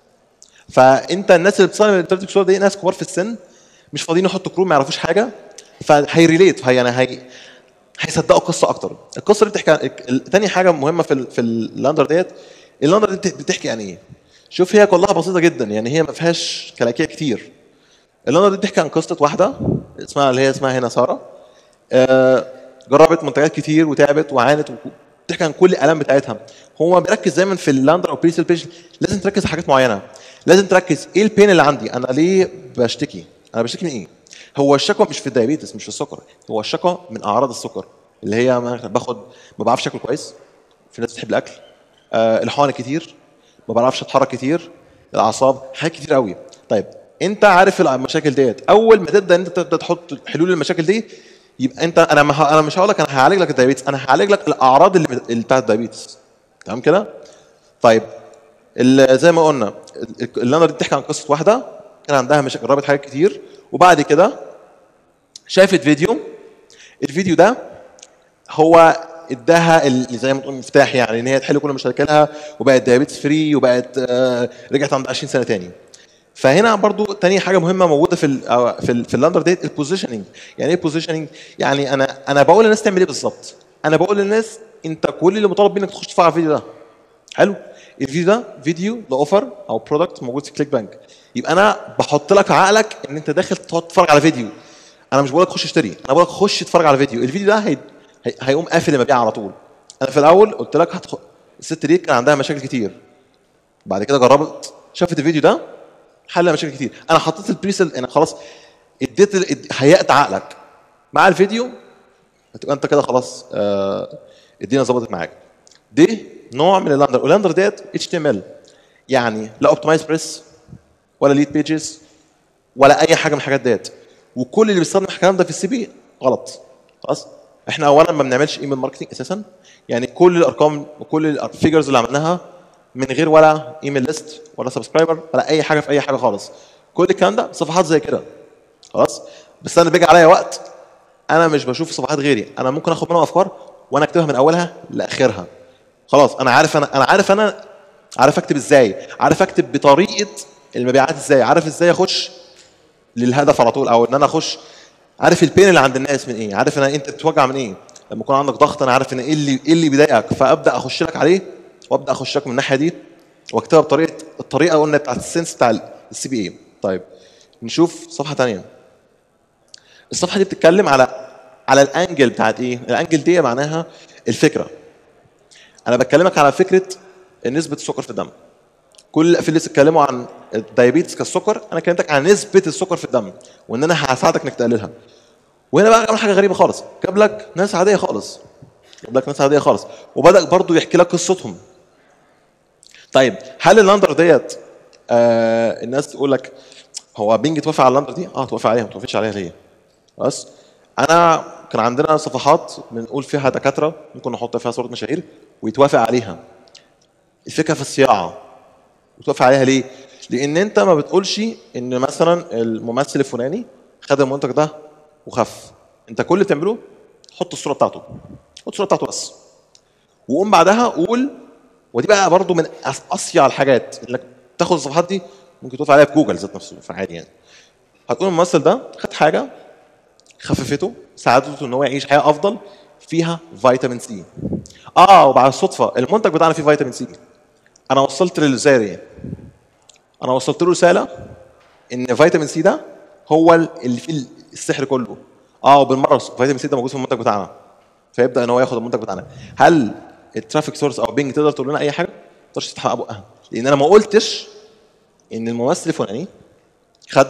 فانت الناس اللي بتستخدم الانترنت اكسبلورر دي ناس كبار في السن مش فاضيين يحطوا كروم ما يعرفوش حاجه، فهيريليت هي يعني هي هيصدقوا القصه اكتر. القصه اللي بتحكي عن تاني حاجه مهمه في ال في اللاندر ديت، اللاندر دي بتحكي عن ايه؟ شوف هي كلها بسيطه جدا، يعني هي ما فيهاش كلاكيه كتير. اللاندر دي بتحكي عن قصه واحده اسمها اللي هي اسمها هنا ساره، آه جربت منتجات كتير وتعبت وعانت وبتحكي عن كل الالام بتاعتها. هو بيركز دايما في اللاندر او بريسيل بيج لازم تركز على حاجات معينه، لازم تركز ايه البين اللي عندي، انا ليه بشتكي؟ انا بشتكي من ايه؟ هو الشكوى مش في الدايابيتس مش في السكر، هو الشكوى من اعراض السكر اللي هي باخد ما بعرفش اكل كويس، في ناس بتحب الاكل، آه الحقن كتير، ما بعرفش اتحرك كتير، الاعصاب، حاجات كتير قوي. طيب انت عارف المشاكل ديت، اول ما تبدا انت تبدا تحط حلول للمشاكل دي يبقى انت انا ما انا مش هقول لك انا هعالج لك الدايابيتس، انا هعالج لك الاعراض اللي بتاعت الدايابيتس. تمام كده؟ طيب زي ما قلنا اللاندر دي بتحكي عن قصه واحده كان عندها مشاكل، جربت حاجات كتير وبعد كده شافت فيديو. الفيديو ده هو اداها ال- زي ما تقول مفتاح، يعني ان هي تحل كل مشاكلها وبقت دايابيتس فري وبقت آه، رجعت عند عشرين سنه تاني. فهنا برضو تاني حاجه مهمه موجوده في ال أو في ال في اللاندر ديت البوزيشننج. يعني ايه بوزيشننج؟ يعني انا انا بقول للناس تعمل ايه بالظبط. انا بقول للناس انت كل اللي مطالب منك تخش تتفرج على الفيديو ده. حلو. الفيديو ده فيديو لاوفر او برودكت موجود في كليك بانك، يبقى انا بحط لك في عقلك ان انت داخل تقعد تتفرج على فيديو. انا مش بقول لك خش اشتري، انا بقول لك خش اتفرج على فيديو. الفيديو ده هي... هي... هيقوم قافل المبيع على طول. انا في الاول قلت لك هتخ... الست دي كان عندها مشاكل كتير، بعد كده جربت شافت الفيديو ده حل مشاكل كتير. انا حطيت البريسل، انا خلاص اديت ال- هيأت عقلك مع الفيديو، هتبقى انت كده خلاص آه، الدنيا ظبطت معاك. دي نوع من اللاندر، واللاندر ديت اتش تي ام ال، يعني لا اوبتمايز بريس ولا ليد بيجز ولا اي حاجه من الحاجات ديت. وكل اللي بيستخدم الكلام ده في السي بي غلط. خلاص. احنا اولا ما بنعملش ايميل ماركتنج اساسا، يعني كل الارقام وكل الفيجرز اللي عملناها من غير ولا ايميل ليست ولا سبسكرايبر ولا اي حاجه في اي حاجه خالص. كل الكلام ده صفحات زي كده. خلاص. بس انا بيجي عليا وقت انا مش بشوف صفحات غيري، انا ممكن اخد منها افكار وانا اكتبها من اولها لاخرها. خلاص انا عارف، انا انا عارف انا عارف اكتب ازاي، عارف اكتب بطريقه المبيعات ازاي، عارف ازاي اخش للهدف على طول، او ان انا اخش عارف البين اللي عند الناس من ايه، عارف ان انت بتوجع من ايه. لما يكون عندك ضغط انا عارف ان ايه اللي ايه اللي بيضايقك، فابدا اخش لك عليه وابدا اخش لك من الناحيه دي واكتبها بطريقه الطريقه قلنا بتاعت السنس بتاع السي بي اي. طيب نشوف صفحه ثانيه. الصفحه دي بتتكلم على على الانجل بتاعت ايه؟ الانجل دي معناها الفكره. انا بكلمك على فكره نسبه السكر في الدم. كل الافيليتس اتكلموا عن الدايابيتس كالسكر، انا كلمتك عن نسبه السكر في الدم وان انا هساعدك انك تقللها. وهنا بقى عمل حاجه غريبه خالص، جاب لك ناس عاديه خالص، جاب لك ناس عاديه خالص وبدا برضو يحكي لك قصتهم. طيب هل اللاندر ديت آه الناس تقول لك هو بينج توافق على اللاندر دي؟ اه توافق عليها، ما توافقش عليها ليه؟ بس انا كان عندنا صفحات بنقول فيها دكاتره ممكن نحط فيها صوره مشاهير ويتوافق عليها. الفكره في الصياعه. وتوافق عليها ليه؟ لان انت ما بتقولش ان مثلا الممثل الفلاني خد المنتج ده وخف. انت كل اللي بتعمله حط الصوره بتاعته، حط الصوره بتاعته بس، وقوم بعدها قول. ودي بقى برضو من أص- اصيع الحاجات انك تاخد الصفحات دي ممكن توقف عليها في جوجل ذات نفسه فعادي يعني. هتقول الممثل ده خد حاجه خففته ساعدته ان هو يعيش حياه افضل فيها فيتامين سي. اه وبعد الصدفه المنتج بتاعنا فيه فيتامين سي. انا وصلت للرساله، انا وصلت له رساله ان فيتامين سي ده هو اللي فيه السحر كله. اه وبالمره فيتامين سي ده موجود في المنتج بتاعنا، فيبدا ان هو ياخد المنتج بتاعنا. هل الترافيك سورس او بينج تقدر تقول لنا اي حاجه؟ ما تقدرش تحقق بقها، لان انا ما قلتش ان الممثل الفلاني خد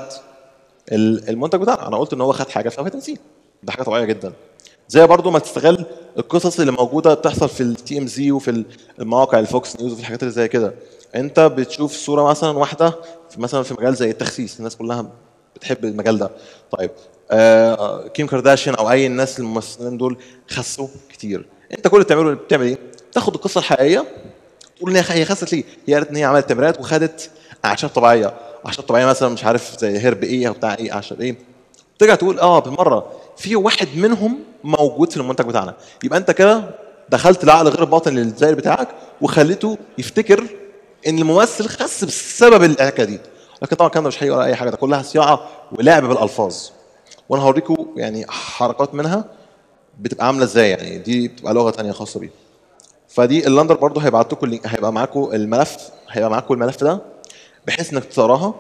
ال- المنتج بتاعنا، انا قلت ان هو خد حاجه فيها فيتامين سي. ده حاجه طبيعيه جدا. زي برضو ما تستغل القصص اللي موجوده بتحصل في التي ام زي وفي المواقع الفوكس نيوز وفي الحاجات اللي زي كده. انت بتشوف صوره مثلا واحده في مثلا في مجال زي التخسيس، الناس كلها بتحب المجال ده. طيب آه كيم كارداشيان او اي الناس الممثلين دول خسوا كتير. انت كل اللي بتعمله بتعمل ايه؟ تاخد القصه الحقيقيه تقول ان هي خست ليه؟ هي قالت ان هي عملت تمرينات وخدت اعشاب طبيعيه، اعشاب طبيعيه مثلا مش عارف زي هرب ايه او بتاع ايه اعشاب ايه. ترجع تقول اه بالمره في واحد منهم موجود في المنتج بتاعنا، يبقى انت كده دخلت العقل غير الباطن للزائر بتاعك وخليته يفتكر ان الممثل خس بسبب الحكايه دي. لكن طبعا الكلام ده مش حقيقي ولا اي حاجه، ده كلها صياعه ولعب بالالفاظ. وانا هوريكم يعني حركات منها بتبقى عامله ازاي، يعني دي بتبقى لغه ثانيه خاصه بيها. فدي اللاندر برضه هيبعت لكم اللينك، هيبقى معاكم الملف، هيبقى معاكم الملف ده بحيث انك تقراها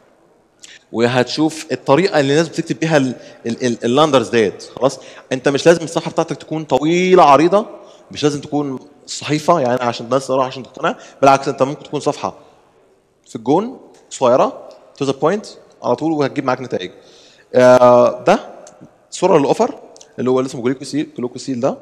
وهتشوف الطريقه اللي الناس بتكتب بيها ال- ال- ال- اللاندرز ديت. خلاص انت مش لازم الصفحه بتاعتك تكون طويله عريضه، مش لازم تكون صحيفه يعني عشان الناس تقراها عشان تقتنع. بالعكس انت ممكن تكون صفحه في الجون صغيره تو ذا بوينت على طول وهتجيب معاك نتائج. آه ده صوره للاوفر اللي هو اللي اسمه جلوكوسيل. جلوكوسيل ده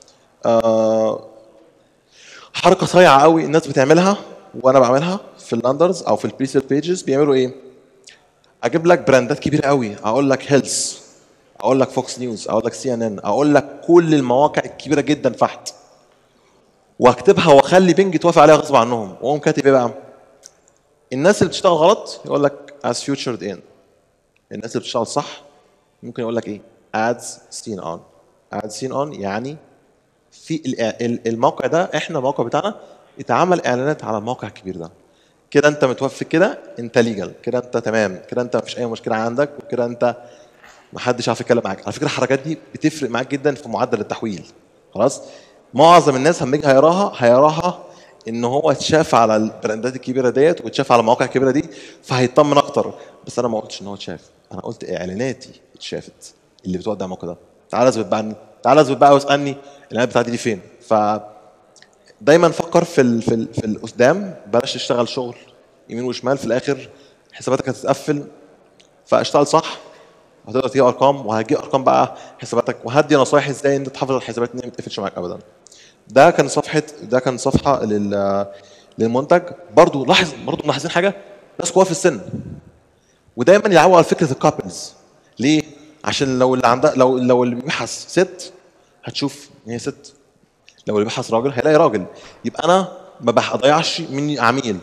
آه حركه صايعه قوي الناس بتعملها وانا بعملها في اللاندرز او في البريسيل بيجز. بيعملوا ايه؟ اجيب لك براندات كبيره قوي، اقول لك هيلث، اقول لك فوكس نيوز، اقول لك سي ان ان، اقول لك كل المواقع الكبيره جدا فحت، واكتبها واخلي بينج توافق عليها غصب عنهم. واقوم كاتب ايه بقى؟ الناس اللي بتشتغل غلط يقول لك as featured in، الناس اللي بتشتغل صح ممكن يقول لك ايه؟ ads seen on. ads seen on يعني في الموقع ده، احنا الموقع بتاعنا اتعمل اعلانات على الموقع الكبير ده. كده انت متوفق، كده انت ليجل، كده انت تمام، كده انت مفيش اي مشكله عندك، وكده انت محدش عارف يتكلم معاك. على فكره الحركات دي بتفرق معاك جدا في معدل التحويل. خلاص، معظم الناس لما يجي هيراها هيراها ان هو اتشاف على البراندات الكبيره ديت واتشاف على المواقع الكبيره دي، فهيطمن اكتر. بس انا ما قلتش ان هو اتشاف، انا قلت اعلاناتي اتشافت اللي بتودع الموقع ده. تعالى اثبت بقى، تعالى اثبت بقى واسالني الاعلانات بتاعتي دي فين. ف دايما فكر في ال في ال في القدام، بلاش تشتغل شغل يمين وشمال، في الاخر حساباتك هتتقفل. فاشتغل صح، هتقدر تجيب ارقام، وهتجيب ارقام بقى حساباتك، وهدي نصايح ازاي انت تحافظ على الحسابات ان هي ما تقفلش معاك ابدا. ده كان صفحه ده كان صفحه لل للمنتج. برضو لاحظ، برضو ملاحظين حاجه، ناس كبار في السن، ودايما يلعبوا على فكره الكابلز. ليه؟ عشان لو اللي عندها لو لو اللي بيبحث ست هتشوف ان هي ست، لو اللي بيبحث راجل هيلاقي راجل. يبقى انا ما بضيعش مني عميل.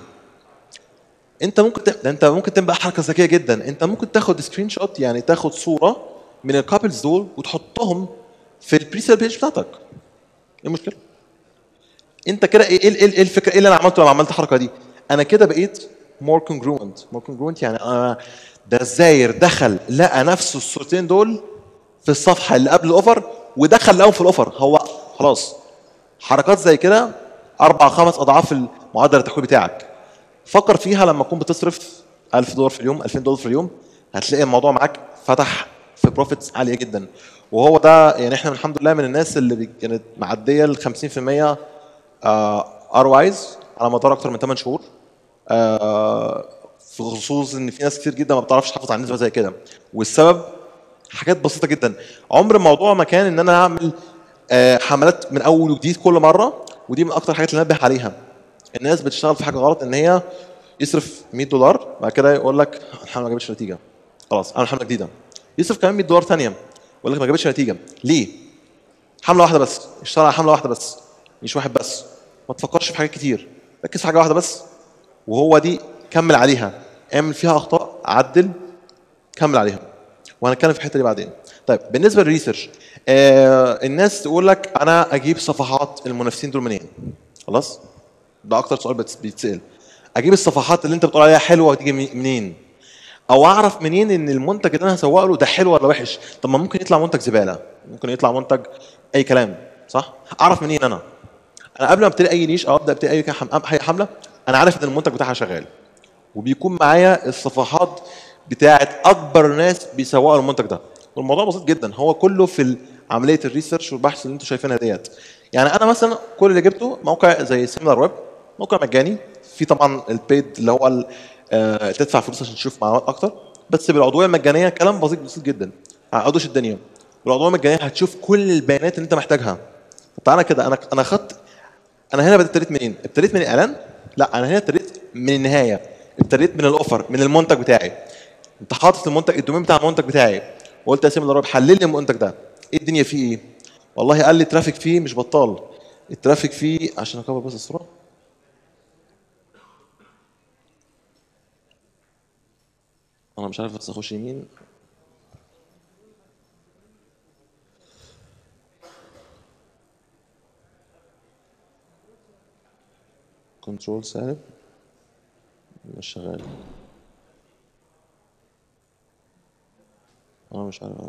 انت ممكن ده انت ممكن تعمل حركه ذكيه جدا. انت ممكن تاخد سكرين شوت، يعني تاخد صوره من الكابلز دول وتحطهم في البريسيل بيج بتاعتك. ايه المشكله؟ انت كده ايه ايه ايه الفكره؟ ايه اللي انا عملته لما عملت الحركه دي؟ انا كده بقيت مور كونجروينت. مور كونجروينت يعني انا ده الزاير دخل لقى نفس الصورتين دول في الصفحه اللي قبل الاوفر، ودخل لقاهم في الاوفر. هو خلاص حركات زي كده اربع خمس اضعاف المعدل التحويل بتاعك. فكر فيها لما تكون بتصرف ألف دولار في اليوم، ألفين دولار في اليوم، هتلاقي الموضوع معاك فتح في بروفيتس عاليه جدا. وهو ده يعني احنا الحمد لله من الناس اللي كانت معديه ال خمسين في المية ار وايز على مدار اكتر من ثمانية شهور. آه في خصوص ان في ناس كتير جدا ما بتعرفش تحافظ على نسبه زي كده، والسبب حاجات بسيطه جدا. عمر الموضوع ما كان ان انا اعمل آه حملات من اول وجديد كل مره، ودي من اكتر الحاجات اللي نبه عليها. الناس بتشتغل في حاجه غلط، ان هي يصرف مية دولار بعد كده يقول لك الحمله ما جابتش نتيجه، خلاص اعمل حمله جديده. يصرف كمان مية دولار ثانيه يقول لك ما جابتش نتيجه. ليه؟ حمله واحده بس، اشتغل على حمله واحده بس، مش واحد بس. ما تفكرش في حاجات كتير، ركز في حاجه واحده بس، وهو دي كمل عليها. اعمل فيها اخطاء، عدل، كمل عليها. وهنتكلم في الحته دي بعدين. طيب بالنسبه للريسيرش، آه الناس تقول لك انا اجيب صفحات المنافسين دول منين؟ خلاص، ده اكتر سؤال بيتسال. اجيب الصفحات اللي انت بتقول عليها حلوه وتيجي منين؟ او اعرف منين ان المنتج اللي انا هسوق له ده حلو ولا وحش؟ طب ما ممكن يطلع منتج زباله، ممكن يطلع منتج اي كلام، صح؟ اعرف منين انا؟ انا قبل ما ابتدي اي نيش او ابدا ابتدي اي حمله، انا عارف ان المنتج بتاعها شغال، وبيكون معايا الصفحات بتاعه اكبر ناس بيسوقوا المنتج ده. والموضوع بسيط جدا، هو كله في عمليه الريسيرش والبحث اللي انتم شايفينها ديت. يعني انا مثلا كل اللي جبته موقع زي سيميلار ويب، موقع مجاني، في طبعا البيد اللي هو آه تدفع فلوس عشان تشوف معلومات اكتر، بس بالعضويه المجانيه كلام بسيط بسيط جدا، عقدوش الدنيا. بالعضويه المجانيه هتشوف كل البيانات اللي انت محتاجها. تعالى كده، انا انا خدت انا هنا بدأت ابتديت منين؟ ابتديت من الاعلان؟ لا، انا هنا ابتديت من النهايه، ابتديت من الاوفر، من المنتج بتاعي. انت حاطط المنتج، الدومين بتاع المنتج بتاعي، وقلت يا سيميلار ويب حلل لي المنتج ده، ايه الدنيا فيه ايه؟ والله قال لي ترافيك فيه مش بطال. الترافيك فيه، عشان اكبر بس الصوره، انا مش عارف بس اخش يمين. كنترول سالب مش شغال، انا مش عارف.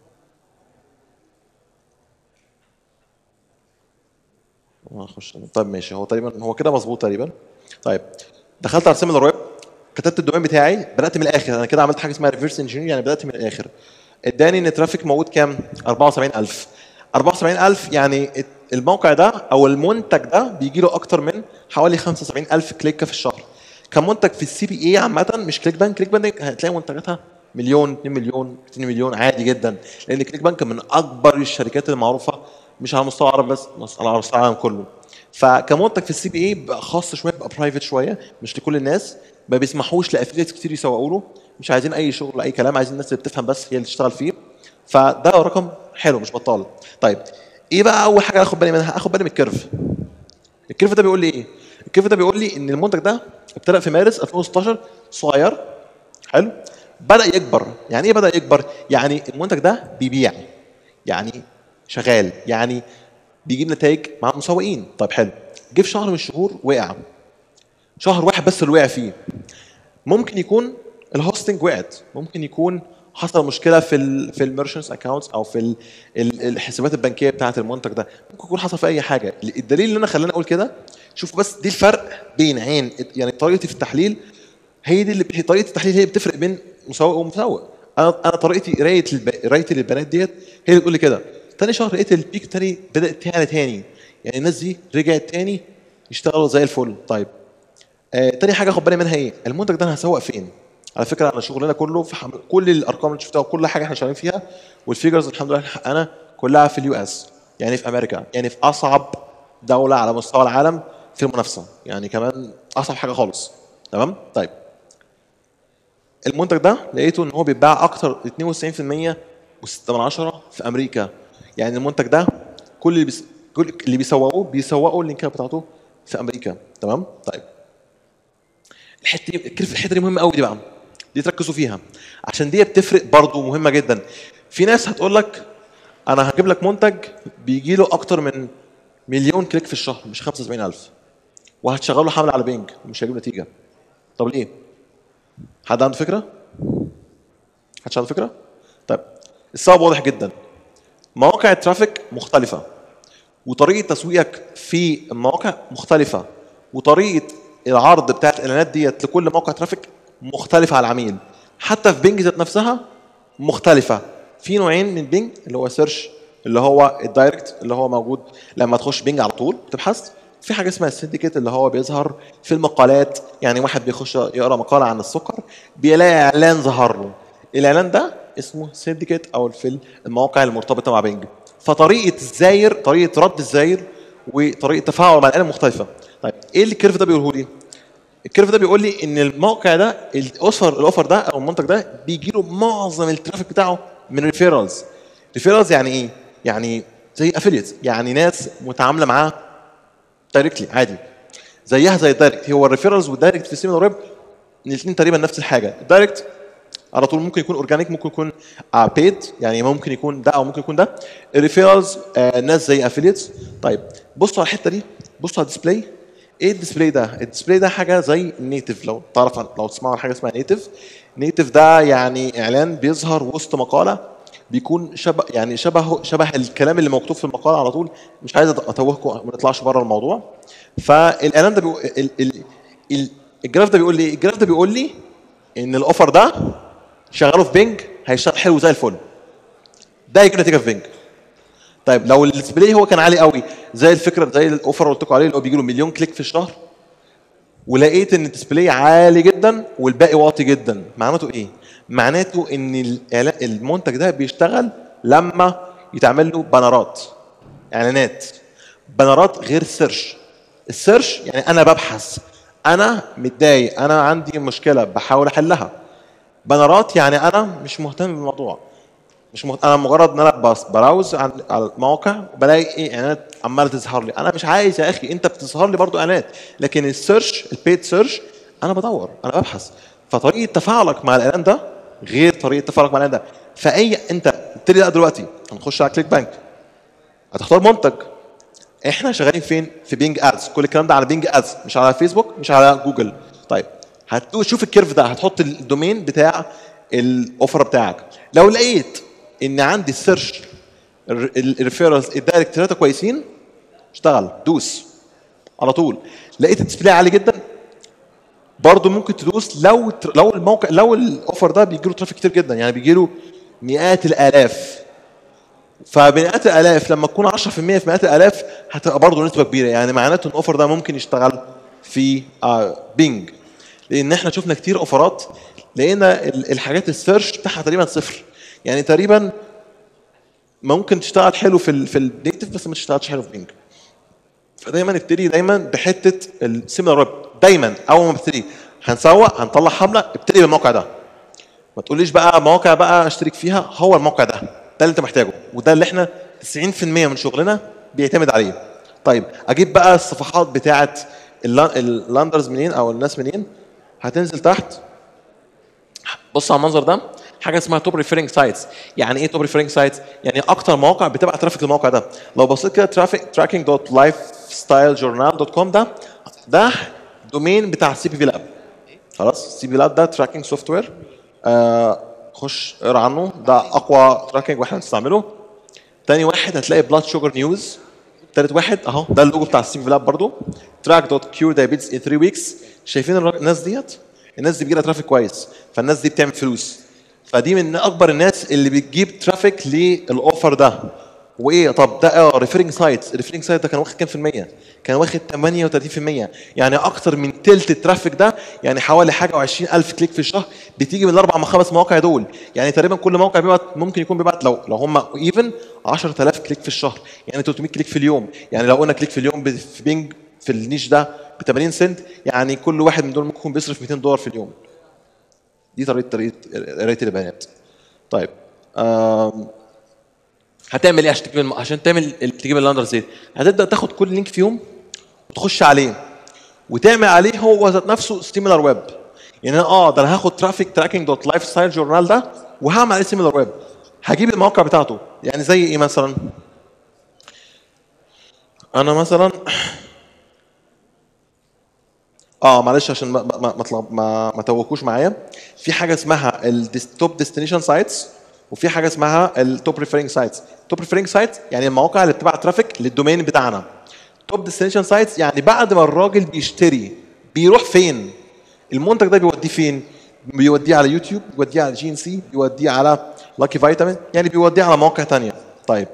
اخش. طيب ماشي، هو تقريبا هو كده مظبوط تقريبا. طيب دخلت على سيميلار ويب، كتبت الدومين بتاعي، بدات من الاخر. انا كده عملت حاجه اسمها ريفرس انجينير، يعني بدات من الاخر. اداني ان الترافيك موجود كام؟ أربعة وسبعين ألف. أربعة وسبعين ألف يعني الموقع ده او المنتج ده بيجي له اكتر من حوالي خمسة وسبعين ألف كليكه في الشهر. كمنتج في السي بي اي عامه، مش كليك بانك. كليك بانك هتلاقي منتجاتها مليون، اتنين مليون، اتنين مليون عادي جدا، لان كليك بانك من اكبر الشركات المعروفه، مش على مستوى العرب بس، على مستوى العالم كله. فكمنتج في السي بي اي بقى خاص شويه، بقى برايفت شويه، مش لكل الناس. ما بيسمحوش لافيليتس كتير يسوقوا له، مش عايزين اي شغل اي كلام، عايزين الناس اللي بتفهم بس هي اللي تشتغل فيه. فده رقم حلو مش بطال. طيب ايه بقى اول حاجه اخد بالي منها؟ اخد بالي من الكيرف. الكيرف ده بيقول لي ايه؟ الكيرف ده بيقول لي ان المنتج ده ابتدى في مارس ألفين وستاشر صغير، حلو، بدا يكبر. يعني ايه بدا يكبر؟ يعني المنتج ده بيبيع، يعني شغال، يعني بيجيب نتائج مع المسوقين. طيب حلو، جه في شهر من الشهور وقع، شهر واحد بس اللي وقع فيه، ممكن يكون الهوستنج وقعت، ممكن يكون حصل مشكله في ال في الميرشنتس اكونتس او في ال ال الحسابات البنكيه بتاعه المنتج ده، ممكن يكون حصل في اي حاجه. الدليل اللي انا خلاني اقول كده، شوفوا بس دي الفرق بين عين، يعني طريقتي في التحليل هي دي اللي طريقه التحليل هي بتفرق بين مسوق ومسوق. انا انا طريقتي قرايه قرايتي للبنات ديت هي اللي بتقول لي كده. تاني شهر لقيت البيك تاني بدات تعلى تاني، يعني الناس دي رجعت تاني يشتغلوا زي الفل. طيب آه تاني حاجه خد بالي منها ايه؟ المنتج ده انا هسوق فين؟ على فكره انا شغلنا كله في حم... كل الارقام اللي شفتها وكل حاجه احنا شغالين فيها والفيجرز الحمد لله انا كلها في اليو اس، يعني في امريكا، يعني في اصعب دوله على مستوى العالم في المنافسه، يعني كمان اصعب حاجه خالص. تمام؟ طيب المنتج ده لقيته ان هو بيتباع اكتر اتنين وتسعين في المية وستة من عشرة في امريكا. يعني المنتج ده كل اللي بيس... كل اللي بيسوقوه بيسوقوا اللينكات بتاعته في امريكا. تمام؟ طيب الحته دي الكلمه الحته دي مهمه قوي دي بقى، دي تركزوا فيها عشان دي بتفرق برضه، مهمه جدا. في ناس هتقول لك انا هجيب لك منتج بيجي له اكتر من مليون كليك في الشهر مش خمسة وسبعين ألف، وهتشغله حمله على بينج ومش هيجيب نتيجه. طب ليه؟ حد عنده فكره؟ حد عنده فكره؟ طيب السبب واضح جدا، مواقع الترافيك مختلفه، وطريقه تسويقك في المواقع مختلفه، وطريقه العرض بتاعت الاعلانات ديت لكل موقع ترافيك مختلفه على العميل. حتى في بينج ذات نفسها مختلفه. في نوعين من بينج، اللي هو سيرش اللي هو الدايركت اللي هو موجود لما تخش بينج على طول تبحث، في حاجه اسمها السينديكيت اللي هو بيظهر في المقالات، يعني واحد بيخش يقرا مقاله عن السكر بيلاقي اعلان ظهر له، الاعلان ده اسمه سينديكيت او في المواقع المرتبطه مع بينج. فطريقه الزاير، طريقه رد الزاير وطريقه تفاعل مع الاعلان مختلفه. طيب ايه اللي الكيرف ده بيقوله لي؟ الكيرف ده بيقول لي ان الموقع ده الاوفر الاوفر ده او المنتج ده بيجي له معظم الترافيك بتاعه من ريفيرالز. ريفيرالز يعني ايه؟ يعني زي افيليت، يعني ناس متعامله معاه دايركتلي عادي، زيها زي الدايركت. هو الريفيرالز والدايركت في السيمينار ويب الاثنين تقريبا نفس الحاجه. الدايركت على طول ممكن يكون اورجانيك، ممكن يكون بيد، يعني ممكن يكون ده او ممكن يكون ده. الريفيرالز آه ناس زي افيليتس. طيب بصوا على الحته دي، بصوا على الديسبلاي. ايه الديسبلاي ده؟ الديسبلاي ده حاجه زي النيتف، لو تعرف لو تسمعوا عن حاجه اسمها نيتف. نيتف ده يعني اعلان بيظهر وسط مقاله، بيكون شبه يعني شبه شبه الكلام اللي مكتوب في المقاله على طول. مش عايز اتوهكم ما نطلعش بره الموضوع. فالاعلان ده بيقول ال... ال... ال... الجراف ده بيقول لي الجراف ده بيقول لي ان الاوفر ده شغاله في بينج هيشتغل حلو زي الفل، ده يجيب نتيجه في بينج. طيب لو الديسبلاي هو كان عالي قوي زي الفكره زي الاوفر اللي قلت لكم عليه اللي هو بيجي له مليون كليك في الشهر، ولقيت ان الديسبلاي عالي جدا والباقي واطي جدا، معناته ايه؟ معناته ان المنتج ده بيشتغل لما يتعمل له بانرات، اعلانات. بانرات غير السيرش. السيرش يعني انا ببحث، انا متضايق، انا عندي مشكله بحاول احلها. بانرات يعني انا مش مهتم بالموضوع، مش مهتم. انا مجرد ان انا بس براوز على المواقع وبلاقي ايه اعلانات عماله تظهر لي، انا مش عايز يا اخي انت بتظهر لي برضو اعلانات. لكن السيرش البيد سيرش انا بدور، انا ببحث. فطريقه تفاعلك مع الاعلان ده غير طريقه تفاعلك مع الاعلان ده. فاي انت ابتدي بقى دلوقتي هنخش على كليك بانك، هتختار منتج. احنا شغالين فين؟ في بينج ادز. كل الكلام ده على بينج ادز، مش على فيسبوك، مش على جوجل. طيب هتشوف الكيرف ده، هتحط الدومين بتاع الاوفر بتاعك. لو لقيت ان عندي السيرش الريفيرالز الدايركت ثلاثه كويسين، اشتغل دوس على طول. لقيت الديسبلاي عالي جدا، برضه ممكن تدوس. لو لو الموقع لو الاوفر ده بيجي له ترافيك كتير جدا، يعني بيجي له مئات الالاف، فمئات الالاف لما تكون عشرة في المية في مئات الالاف هتبقى برضه نسبه كبيره، يعني معناته ان الاوفر ده ممكن يشتغل في آه بينج. لان احنا شفنا كتير اوفرات لقينا الحاجات السيرش بتاعها تقريبا صفر، يعني تقريبا ممكن تشتغل حلو في ال في النيتف بس ما تشتغلش حلو في بينج. فدايما ابتدي دايما بحته السيميلار ويب. دايما اول ما ابتدي هنسوق هنطلع حمله، ابتدي بالموقع ده. ما تقوليش بقى مواقع بقى اشترك فيها، هو الموقع ده ده اللي انت محتاجه، وده اللي احنا تسعين في المية من شغلنا بيعتمد عليه. طيب اجيب بقى الصفحات بتاعه اللاندرز منين او الناس منين؟ هتنزل تحت، بص على المنظر ده، حاجه اسمها توب ريفيرنج سايتس. يعني ايه توب ريفيرنج سايتس؟ يعني اكتر مواقع بتبعت ترافيك للموقع ده. لو بصيت كده ترافيك تراكنج دوت لايف ستايل جورنال دوت كوم ده ده دومين بتاع سي بي في لاب. خلاص سي بي لاب ده تراكنج سوفت وير، آه خش اقرا عنه، ده اقوى تراكنج واحنا بنستعمله. تاني واحد هتلاقي بلاد شوجر نيوز. تالت واحد اهو ده اللوجو بتاع السي في لاب برضه، تراك دوت كيور دايابيتس ان ثلاثة ويكس. شايفين الناس ديت؟ الناس دي بيجي لها ترافيك كويس، فالناس دي بتعمل فلوس، فدي من اكبر الناس اللي بتجيب ترافيك للاوفر ده. وايه طب ده اه ريفيرنج سايت، الريفيرنج سايت ده كان واخد كام في المية؟ كان واخد ثمانية وثلاثين في المية، يعني اكتر من تلت الترافيك ده، يعني حوالي حاجه و20 الف كليك في الشهر بتيجي من الاربع من خمس مواقع دول. يعني تقريبا كل موقع بيبعت ممكن يكون بيبعت لو لو هم ايفن عشرة آلاف كليك في الشهر، يعني ثلاثمية كليك في اليوم. يعني لو قلنا كليك في اليوم في بينج في النيش ده ب ثمانين سنت، يعني كل واحد من دول ممكن يكون بيصرف مئتين دولار في اليوم. دي طريقه طريقه قرايه البيانات. طيب آم. هتعمل ايه عشان تجيب عشان تعمل تجيب اللاندر زيت؟ هتبدا تاخد كل لينك فيهم وتخش عليه وتعمل عليه هو ذات نفسه سيميلار ويب. يعني أنا اه ده انا هاخد ترافيك تراكنج دوت لايف ستايل جورنال ده وهعمل عليه سيميلار ويب، هجيب المواقع بتاعته. يعني زي ايه مثلا؟ انا مثلا اه معلش عشان ما ما ما ما, ما توكوش معايا، في حاجه اسمها التوب ديستنيشن سايتس وفي حاجه اسمها التوب ريفيرنج سايتس. توب ريفيرنج سايتس يعني المواقع اللي بتبعت ترافيك للدومين بتاعنا. توب ديستنيشن سايتس يعني بعد ما الراجل بيشتري بيروح فين؟ المنتج ده بيوديه فين؟ بيوديه على يوتيوب، بيوديه على جي ان سي، بيوديه على لاكي فيتامين، يعني بيوديه على مواقع ثانيه. طيب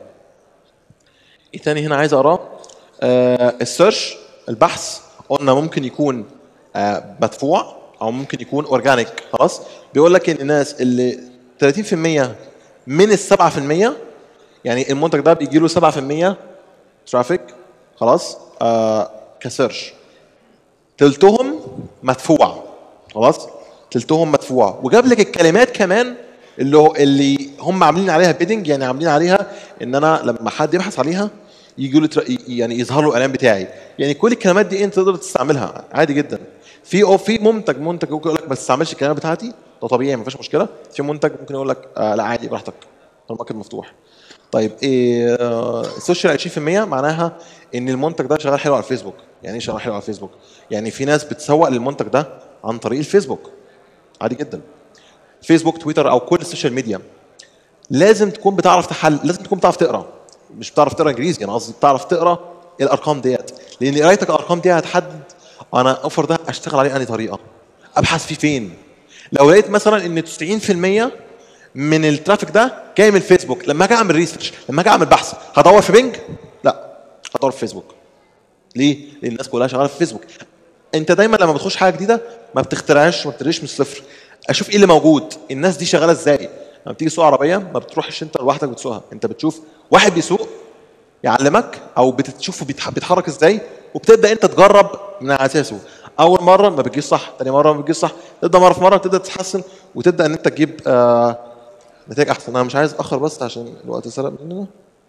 ايه ثاني هنا عايز اقراه؟ آه السيرش، البحث، قلنا ممكن يكون آه مدفوع او ممكن يكون اورجانيك. خلاص بيقول لك ان الناس اللي ثلاثين في المية من ال سبعة في المية، يعني المنتج ده بيجي له سبعة في المية ترافيك خلاص آه كسيرش، تلتهم مدفوع. خلاص تلتهم مدفوع، وجاب لك الكلمات كمان اللي هو اللي هم عاملين عليها بيدنج، يعني عاملين عليها ان انا لما حد يبحث عليها يجي له يعني يظهر له الاعلان بتاعي. يعني كل الكلمات دي انت تقدر تستعملها عادي جدا. في او في منتج منتج ممكن يقول لك ما تستعملش الكلمات بتاعتي، ده طبيعي ما فيش مشكله. في منتج ممكن يقول لك آه لا عادي براحتك، الماركت مفتوح. طيب ايه السوشيال عشرين في المية معناها ان المنتج ده شغال حلو على الفيسبوك. يعني ايه شغال حلو على الفيسبوك؟ يعني في ناس بتسوق للمنتج ده عن طريق الفيسبوك عادي جدا. فيسبوك، تويتر، او كل السوشيال ميديا لازم تكون بتعرف تحل، لازم تكون بتعرف تقرا، مش بتعرف تقرا انجليزي، انا قصدي بتعرف تقرا الارقام ديت، لان قرايتك الارقام دي هتحدد انا اوفر ده اشتغل عليه انهي طريقه، ابحث فيه فين. لو لقيت مثلا ان تسعين في المية من الترافيك ده جاي من الفيسبوك، لما اجي اعمل ريسيرش، لما اجي اعمل بحث، هدور في بينج؟ لا، هدور في فيسبوك. ليه؟ لان الناس كلها شغاله في فيسبوك. انت دايما لما بتخش حاجه جديده ما بتخترعش، ما بتبتديش من الصفر، اشوف ايه اللي موجود، الناس دي شغاله ازاي. لما بتيجي تسوق عربيه ما بتروحش انت لوحدك بتسوقها، انت بتشوف واحد بيسوق يعلمك، او بتشوفه بيتحرك ازاي، وبتبدا انت تجرب من اساسه. اول مره ما بتجيش صح، ثاني مره ما بتجيش صح، تبدا مره في مره تبدا تتحسن، وتبدا ان انت تجيب آه نتائج احسن. انا مش عايز اخر بس عشان الوقت سرق مننا.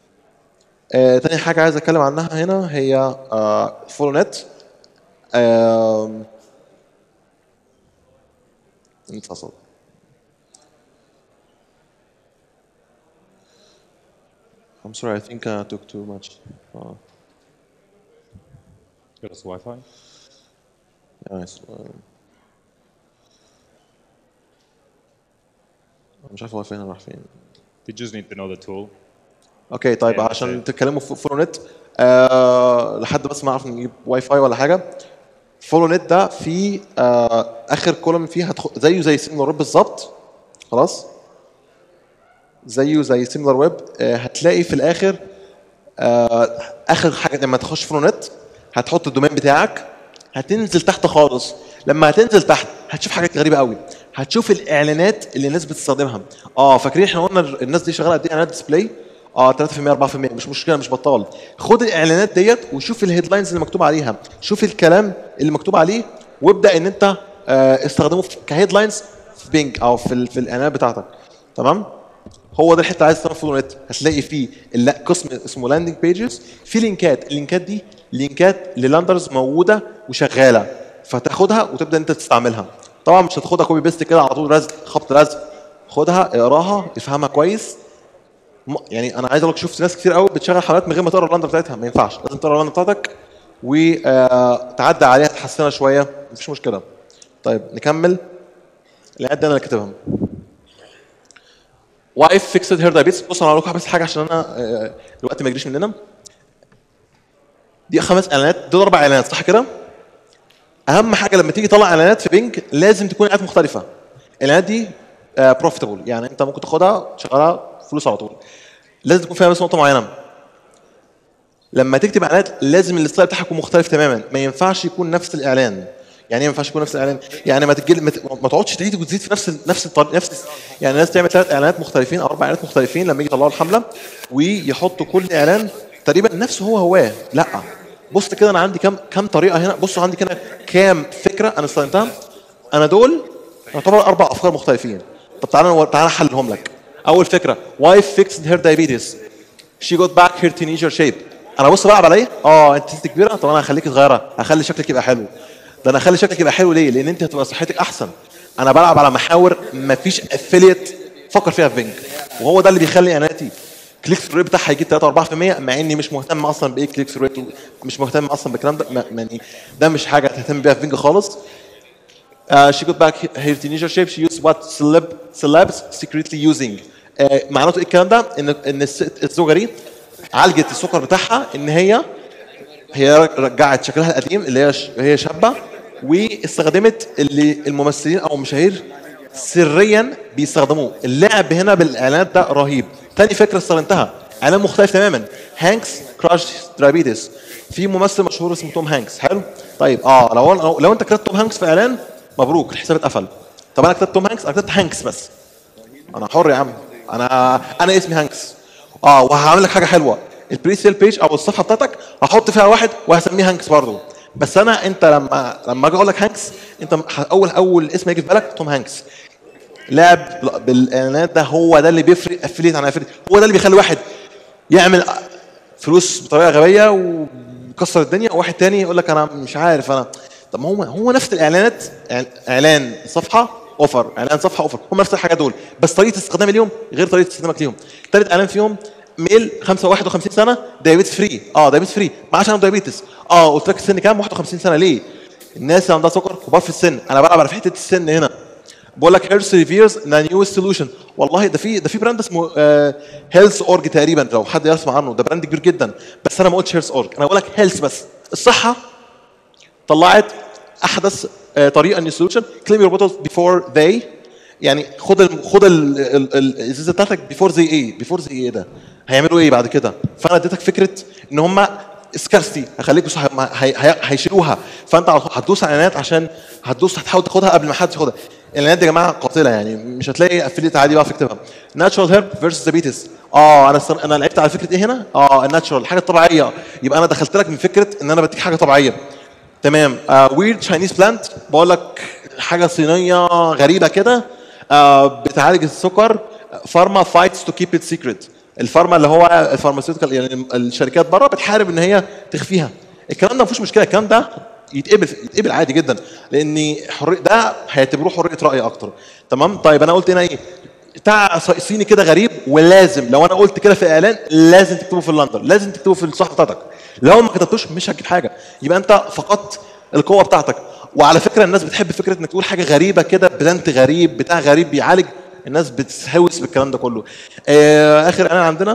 آه تاني حاجه عايز اتكلم عنها هنا هي آه فولو نت. آه انفصل. I'm sorry, I think I took too much. Uh, Got us Wi-Fi? Nice. Um, مش عارف الواي فاي هنا راح فين. You just need to know the tool. اوكي طيب Yeah, عشان okay. تتكلموا في فولو نت آه لحد بس ما اعرف نجيب واي فاي ولا حاجه. فولو نت ده في آه اخر كولوم فيه هتخ... زيه زي سيميلر ويب بالظبط. خلاص زيه زي سيميلر ويب. آه هتلاقي في الاخر آه اخر حاجه لما تخش فولو نت هتحط الدومين بتاعك، هتنزل تحت خالص. لما هتنزل تحت هتشوف حاجات غريبه قوي، هتشوف الاعلانات اللي الناس بتستخدمها. اه فاكرين احنا قلنا الناس دي شغاله قد ايه اعلانات ديسبلاي؟ اه ثلاثة في المية أربعة في المية، مش مشكله مش بطال. خد الاعلانات ديت وشوف الهيدلاينز اللي مكتوب عليها، شوف الكلام اللي مكتوب عليه، وابدا ان انت آه استخدمه كهيدلاينز في بينج او في ال في الاعلانات بتاعتك. تمام؟ هو ده الحته اللي عايز تستخدم فولو نت. هتلاقي فيه قسم اسمه لاندنج بيجز، في لينكات، اللينكات دي لينكات للاندرز موجوده وشغاله، فتاخدها وتبدا انت تستعملها. طبعا مش هتاخدها كوبي بيست كده على طول رزق خبط رزق، خدها اقراها افهمها كويس. يعني انا عايز اقول لك شفت ناس كتير قوي بتشغل حلقات من غير ما تقرا اللندر بتاعتها، ما ينفعش، لازم تقرا اللندر بتاعتك وتعدى عليها تحسنها شويه، مفيش مشكله. طيب نكمل. الاعلانات دي انا اللي كاتبها. وايف فيكسد هير دايابيتس. بص انا هقول لكم بس حاجه عشان انا الوقت ما يجريش مننا. دي خمس اعلانات، دول اربع اعلانات صح كده؟ اهم حاجه لما تيجي تطلع اعلانات في بينج لازم تكون اعلانات مختلفه. الاعلانات دي بروفيتابل، يعني انت ممكن تاخدها تشغلها فلوس على طول. لازم تكون فيها بس نقطه معينه. لما تكتب اعلانات لازم الستايل بتاعها يكون مختلف تماما، ما ينفعش يكون نفس الاعلان. يعني ايه ما ينفعش يكون نفس الاعلان؟ يعني ما تجي ما تقعدش تعيد وتزيد في نفس نفس الطريقه نفس يعني الناس تعمل ثلاث اعلانات مختلفين او اربع اعلانات مختلفين لما يجي يطلعوا الحمله ويحطوا كل اعلان تقريبا نفسه هو هو. لا بص كده انا عندي كام كام طريقه هنا، بصوا عندي كده كام فكره انا استخدمتها. انا دول يعتبر اربع افكار مختلفين. طب تعالى تعالى احللهم لك. اول فكره وايف فيكسد هير دايابيتس شي جوت باك هير تينيجر شيب. انا بص بلعب على ايه؟ اه انت ست كبيره، طب انا هخليك صغيره، هخلي شكلك يبقى حلو. ده انا هخلي شكلك يبقى حلو ليه؟ لان انت هتبقى صحتك احسن. انا بلعب على محاور مفيش افيليت فكر فيها في بينج، وهو ده اللي بيخلي اعلاناتي كليك ثرو ريت بتاعها يجي ثلاثة أربعة بالمية، مع اني مش مهتم اصلا بايه كليك ثرو ريت، مش مهتم اصلا بالكلام ده، يعني ده مش حاجه تهتم بيها في بينج خالص. شي جوت باك هير تينيجر شيب شي يوز وات سيلب سيلبس سيكريتلي يوزنج. معناته ايه الكلام ده؟ ان ان الزوجه دي عالجت السكر بتاعها، ان هي هي رجعت شكلها القديم اللي هي هي شابه، واستخدمت اللي الممثلين او المشاهير سريا بيستخدموه. اللعب هنا بالاعلانات ده رهيب. تاني فكره استخدمتها اعلان مختلف تماما، هانكس كراش دايابيتس. في ممثل مشهور اسمه توم هانكس. حلو. طيب اه لو لو انت كتبت توم هانكس في اعلان مبروك الحساب اتقفل. طب انا كتبت توم هانكس، انا كتبت هانكس بس، انا حر يا عم، انا انا اسمي هانكس. اه وهعمل لك حاجه حلوه، البري سيل بيج او الصفحه بتاعتك هحط فيها واحد وهسميه هانكس برضه. بس انا انت لما لما اجي اقول لك هانكس انت اول اول اسم يجي في بالك توم هانكس. لعب بالاعلانات ده هو ده اللي بيفرق افليت عن افليت، هو ده اللي بيخلي واحد يعمل فلوس بطريقه غبيه ويكسر الدنيا، وواحد تاني يقول لك انا مش عارف انا. طب ما هو هو نفس الاعلانات، اعلان صفحه اوفر، اعلان صفحه اوفر، هم نفس الحاجه دول، بس طريقه استخدامي ليهم غير طريقه استخدامك ليهم. ثالث اعلان فيهم ميل خمسة وواحد وخمسين سنه دايابيتس فري. اه دايابيتس فري ما عادش عنده دايابيتس. اه قلت لك السن كام؟ واحد وخمسين سنه. ليه؟ الناس اللي عندها سكر كبار في السن. انا بلعب على حته السن هنا. بقول لك هيلث ريفيرز ذا نيوست سوليوشن. والله ده في ده في براند اسمه هيلث اورج تقريبا، لو حد يسمع عنه، ده براند كبير جدا، بس انا ما قلتش هيلث اورج، انا بقول لك هيلث بس. الصحه طلعت احدث طريقه ان سوليوشن كليم يور بوتلز بيفور ذي، يعني خد ال خد الازازه بتاعتك بيفور زي ايه؟ بيفور زي ايه ده؟ هيعملوا ايه بعد كده؟ فانا اديتك فكره ان هم سكارستي، هخليك بص هيشيلوها، فانت هتدوس على اعلانات عشان هتدوس هتحاول تاخدها قبل ما حد ياخدها. الاعلانات دي يا جماعه قاتله، يعني مش هتلاقي افليت عادي بقى تكتبها. ناتشورال هيرب فيرسس دايابيتس. اه انا استر... انا لعبت على فكره ايه هنا؟ اه الناتشورال، الحاجه الطبيعيه، يبقى انا دخلت لك من فكره ان انا بديك حاجه طبيعيه. تمام. ويرد تشاينيز بلانت، بقول لك حاجه صينيه غريبه كده آه بتعالج السكر. فارما فايتس تو كيب ات سيكريت. الفارما اللي هو الفارماسيوتيكال، يعني الشركات بره بتحارب ان هي تخفيها. الكلام ده ما فيهوش مشكله، الكلام ده يتقبل يتقبل عادي جدا، لان حريه ده هيعتبروه حريه راي اكتر. تمام. طيب انا قلت هنا ايه؟ بتاع صيني كده غريب، ولازم لو انا قلت كده في اعلان لازم تكتبه في اللندر، لازم تكتبه في الصفحه بتاعتك. لو ما كتبتوش مش هتجيب حاجه، يبقى انت فقدت القوه بتاعتك. وعلى فكره الناس بتحب فكره انك تقول حاجه غريبه كده، براند غريب بتاع غريب بيعالج، الناس بتهوس بالكلام ده كله. آه اخر اعلان عندنا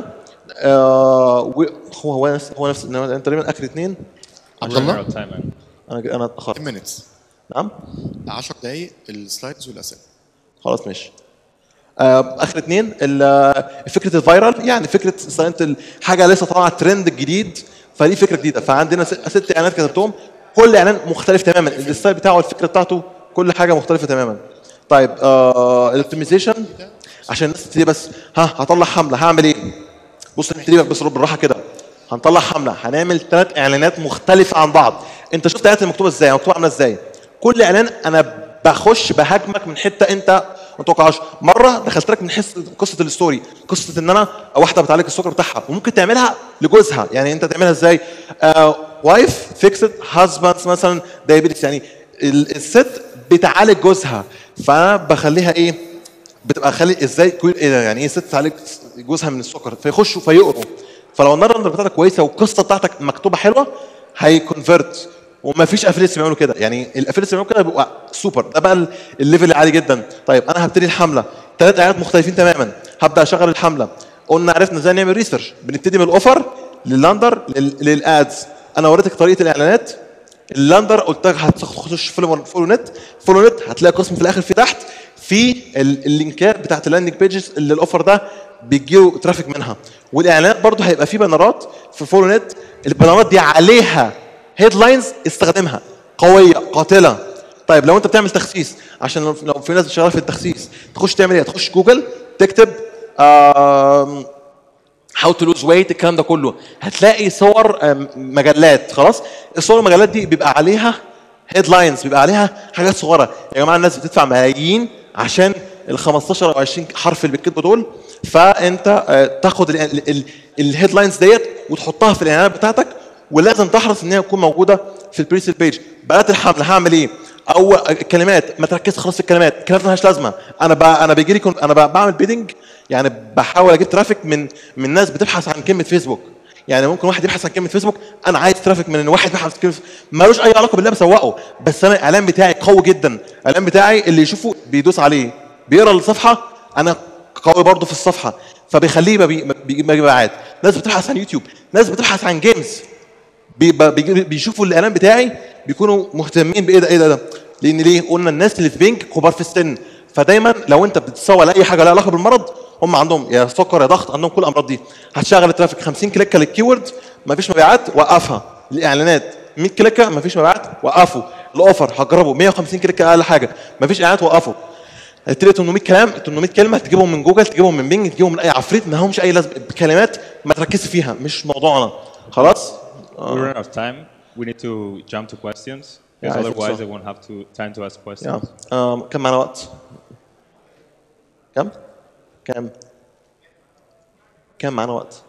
آه هو هو نفس هو نفس انت تقريبا اخر اثنين. عبد الله انا انا اتاخرت. عشر minutes. نعم عشر دقايق السلايدز والاسئله. خلاص ماشي. اخر اثنين فكره الفايرال، يعني فكره استخدمت حاجه لسه طالعه ترند جديد، فدي فكره جديده. فعندنا ست اعلانات كتبتهم، كل اعلان مختلف تماما، الستايل بتاعه الفكره بتاعته كل حاجه مختلفه تماما. طيب الاوبتمايزيشن عشان الناس تبتدي بس ها هطلع حمله هعمل ايه؟ بص نبتدي بس بالراحه كده. هنطلع حمله، هنعمل ثلاث اعلانات مختلفه عن بعض. انت شفت الاعلانات المكتوبه ازاي؟ مكتوبه عامله ازاي؟ كل اعلان انا بخش بهاجمك من حته انت ما تتوقعهاش. مره دخلت لك من حس قصه الستوري، قصه ان انا واحده بتعالج السكر بتاعها، وممكن تعملها لجوزها. يعني انت تعملها ازاي؟ وايف فيكسد هازباندز مثلا دايابيتس، يعني الست بتعالج جوزها، فانا بخليها ايه؟ بتبقى خالي ازاي كل ايه ده يعني ايه ست عليك جوزها من السكر فيخشوا فيقروا فلو النار بتاعتك كويسه والقصه بتاعتك مكتوبه حلوه هيكونفرت وما فيش افليتس بيعملوا كده يعني الافليتس بيعملوا كده بيبقى سوبر ده بقى الليفل العالي جدا. طيب انا هبتدي الحمله ثلاث اعلانات مختلفين تماما هبدا اشغل الحمله قلنا عرفنا ازاي نعمل ريسيرش بنبتدي من الاوفر لللاندر للادز انا وريتك طريقه الاعلانات اللاندر قلت لك هتخش فولو نت فولو نت هتلاقي قسم في الاخر في تحت في اللينكات بتاعت اللاندنج بيجز اللي الاوفر ده بيجيله ترافيك منها والاعلانات برضو هيبقى في بانرات في فولو نت البانرات دي عليها هيدلاينز استخدمها قويه قاتله. طيب لو انت بتعمل تخسيس عشان لو في ناس شغاله في التخسيس تخش تعمل ايه تخش جوجل تكتب هاو تو لوز ويت الكلام ده كله هتلاقي صور مجلات خلاص الصور المجلات دي بيبقى عليها هيدلاينز بيبقى عليها حاجات صغيره يا جماعه الناس بتدفع ملايين عشان ال خمستاشر او عشرين حرف اللي بيتكتبوا دول فانت تاخد الهيدلاينز ديت وتحطها في الاعلانات بتاعتك ولازم تحرص ان هي تكون موجوده في البريسيل بيج. بدات الحمله هعمل ايه؟ او الكلمات ما تركزش خلاص في الكلمات الكلمات مالهاش لازمه انا بقى انا بيجي لي انا بقى بعمل بيدنج يعني بحاول اجيب ترافيك من من ناس بتبحث عن كلمه فيسبوك يعني ممكن واحد يبحث عن كلمه فيسبوك انا عايز ترافيك من واحد بيبحث عن كلمه مالوش اي علاقه باللي بسوقه بس انا الاعلان بتاعي قوي جدا الاعلان بتاعي اللي يشوفه بيدوس عليه بيقرا الصفحه انا قوي برضه في الصفحه فبيخليه يبقى مبيعات. ناس بتبحث عن يوتيوب ناس بتبحث عن جيمز بيشوفوا الاعلان بتاعي بيكونوا مهتمين بايه ده ايه ده, ده. لان ليه قلنا الناس اللي في بنك كبار في السن فدايما لو انت بتسوق لاي حاجه لها علاقه بالمرض هم عندهم يا سكر يا ضغط عندهم كل الامراض دي هتشغل الترافيك خمسين كليكه للكيورد مفيش مبيعات وقفها الاعلانات مية كليكه مفيش مبيعات وقفوا الاوفر هتجربوا مية وخمسين كليكه اقل حاجه مفيش اعلانات وقفوا هتلاقي ثمانمية كلام ثمانمية كلمه تجيبهم من جوجل تجيبهم من بينج تجيبهم من اي عفريت ما همش اي لازمه كلمات ما تركزش فيها مش موضوعنا خلاص. We're out of time. We need to jump to questions because yeah, otherwise so. I won't have to time to ask questions. Yeah. Um, كم معنا وقت؟ كم؟ كم؟ كم معنا وقت؟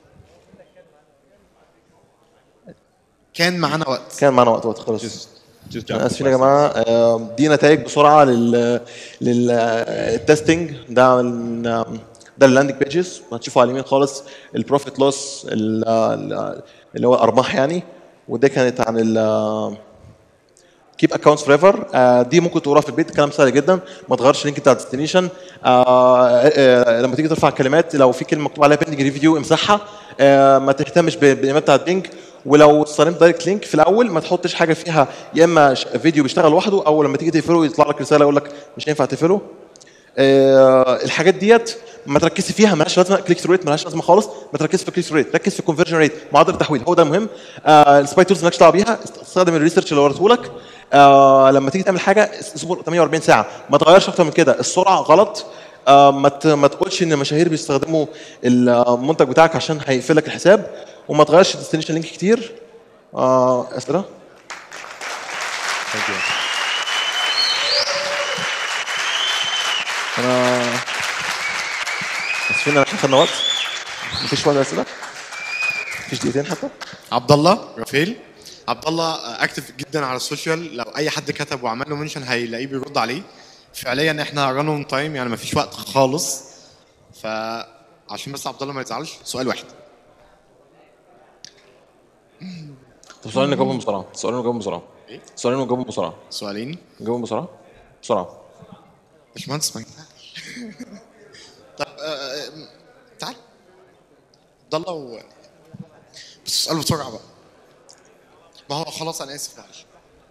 كان معنا وقت كان معنا وقت وقت خلص. Just, just jump. أنا آسفين يا جماعة دي نتائج بسرعة لل للتستنج ده ده اللاندنج بيجز هتشوفوا على اليمين خالص البروفيت لوس اللي هو الأرباح يعني وده كانت عن ال كيب اكونتس فوريفر دي ممكن تقراها في البيت كلام سهل جدا ما تغيرش اللينك بتاع الديستنيشن لما تيجي ترفع كلمات لو في كلمه مكتوب عليها بيندنج ريفيو امسحها ما تهتمش بالايميل بتاع البينج ولو استخدمت دايركت لينك في الاول ما تحطش حاجه فيها يا اما فيديو بيشتغل لوحده او لما تيجي تقفله يطلع لك رساله يقول لك مش هينفع تقفله الحاجات ديت ما تركزش فيها مالهاش لازمه كليك ثرو ريت مالهاش لازمه خالص ما تركزش في كليك ثرو ريت ركز في الكونفرجن ريت معدل التحويل هو ده المهم السباي تولز مالكش دعوه بيها استخدم الريسيرش اللي وريته لك آه لما تيجي تعمل حاجه اصبر ثمانية وأربعين ساعه ما تغيرش اكتر من كده السرعه غلط آه ما ما تقولش ان المشاهير بيستخدموا المنتج بتاعك عشان هيقفل لك الحساب وما تغيرش الديستنيشن لينك كتير آه اسئله Thank you. انا اسفين احنا خدنا وقت مفيش وقت اسئله مفيش دقيقتين حتى. عبد الله رافيل عبد الله اكتف جدا على السوشيال لو اي حد كتب وعمل له منشن هيلاقيه بيرد عليه فعليا احنا ران اون تايم يعني مفيش وقت خالص فعشان بس عبد الله ما يزعلش سؤال واحد. طب سؤالين نجاوبهم بسرعه سؤالين نجاوبهم بسرعه ايه سؤالين نجاوبهم بسرعه سؤالين نجاوبهم بسرعه بسرعه باشمهندس ما طب آه تعال عبد الله و... بس اساله بسرعه بقى ما هو خلاص انا اسف معلش.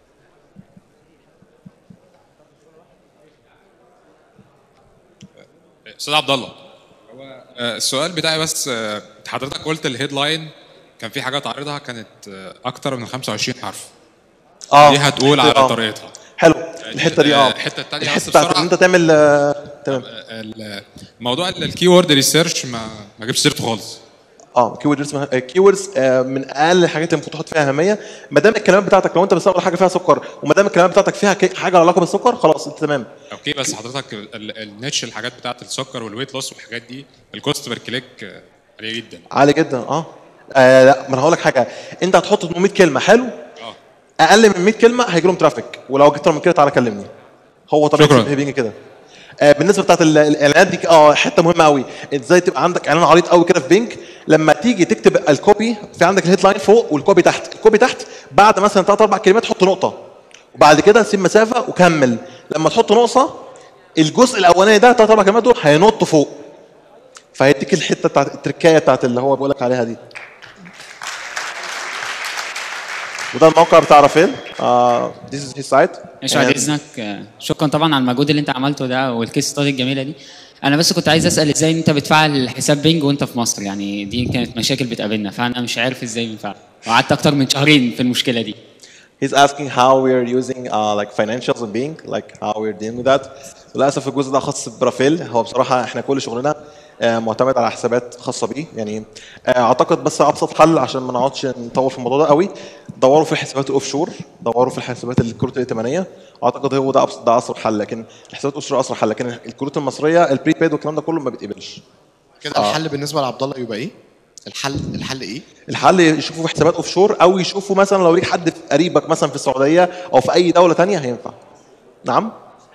استاذ عبد الله هو السؤال بتاعي بس حضرتك قلت الهيدلاين كان في حاجه تعرضها كانت اكتر من خمسة وعشرين حرف اه دي هتقول على آه. طريقتها حلو الحته دي اه الحته الثانيه الحته بتاعت ان انت تعمل تمام موضوع الكي وورد ريسيرش ما ما جبتش سيرته خالص اه كيوردز كيوردز من اقل الحاجات اللي المفروض تحط فيها اهميه ما دام الكلمات بتاعتك لو انت بتسوق حاجه فيها سكر وما دام الكلمات بتاعتك فيها حاجه لها علاقه بالسكر خلاص انت تمام. اوكي بس حضرتك النيتش الحاجات بتاعت السكر والويت لوس والحاجات دي الكوست بير كليك عاليه جدا عالي جدا اه, آه لا ما انا هقول لك حاجه انت هتحط ثمانمية كلمه حلو اه اقل من مية كلمه هيجي لهم ترافيك ولو جبت من كده تعالى كلمني هو طبيعي بيجي كده آه بالنسبه بتاعت ال- الاعلانات دي اه حته مهمه قوي، ازاي تبقى عندك اعلان عريض قوي كده في بينك، لما تيجي تكتب الكوبي في عندك الهيد لاين فوق والكوبي تحت، الكوبي تحت بعد مثلا ثلاث اربع كلمات حط نقطه، وبعد كده سيب مسافه وكمل. لما تحط نقطه الجزء الاولاني ده ثلاث اربع كلمات دول هينطوا فوق، فهيديك الحته بتاعت التركايه بتاعت اللي هو بيقول لك عليها دي. وده الموقع بتاع رافيل. آه this is his site. ماشي بعد And- اذنك، آه، شكرا طبعا على المجهود اللي انت عملته ده والكيس ستادي الجميله دي. انا بس كنت عايز اسال ازاي انت بتفعل حساب بينج وانت في مصر؟ يعني دي كانت مشاكل بتقابلنا، فانا مش عارف ازاي بنفعل، وقعدت اكتر من شهرين في المشكله دي. He's asking how we're using uh, like financials in Bing, like how we're dealing with that. للاسف الجزء ده خاص برافيل. هو بصراحه احنا كل شغلنا آه، معتمد على حسابات خاصه بيه يعني. آه، اعتقد بس ابسط حل عشان ما نقعدش نطول في الموضوع ده قوي، دوروا في الحسابات الاوف شور، دوروا في الحسابات الكروت الائتمانيه، اعتقد هو ده ابسط ده اسرع حل. لكن الحسابات الاوف شور اسرع حل، لكن الكروت المصريه البري بيد والكلام ده كله ما بيتقبلش. كده الحل بالنسبه لعبد الله يبقى ايه؟ الحل الحل ايه؟ الحل يشوفوا في حسابات اوف شور، او يشوفوا مثلا لو ليك حد في قريبك مثلا في السعوديه او في اي دوله ثانيه هينفع. نعم.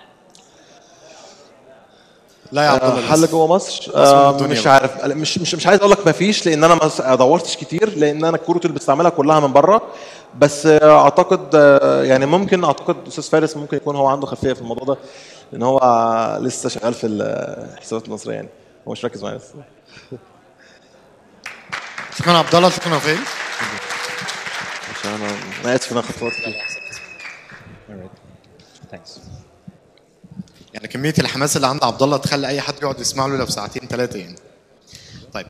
لا يا عبد الله حل للأسف. جوه مصر من آه، الدنيا مش بقى. عارف، مش مش مش عايز اقول لك ما فيش، لان انا ما دورتش كتير، لان انا الكروت اللي بستعملها كلها من بره. بس آه، اعتقد آه، يعني ممكن اعتقد استاذ فارس ممكن يكون هو عنده خلفيه في الموضوع ده، لان هو آه، لسه شغال في الحسابات المصريه يعني، هو مش مركز معايا بس. شكرا عبد الله، شكرا فين؟ عشان انا انا اسف ان انا خدت وقت كتير. Thanks. يعني كميه الحماس اللي عند عبد الله تخلي اي حد يقعد يسمع له لو ساعتين ثلاثه يعني.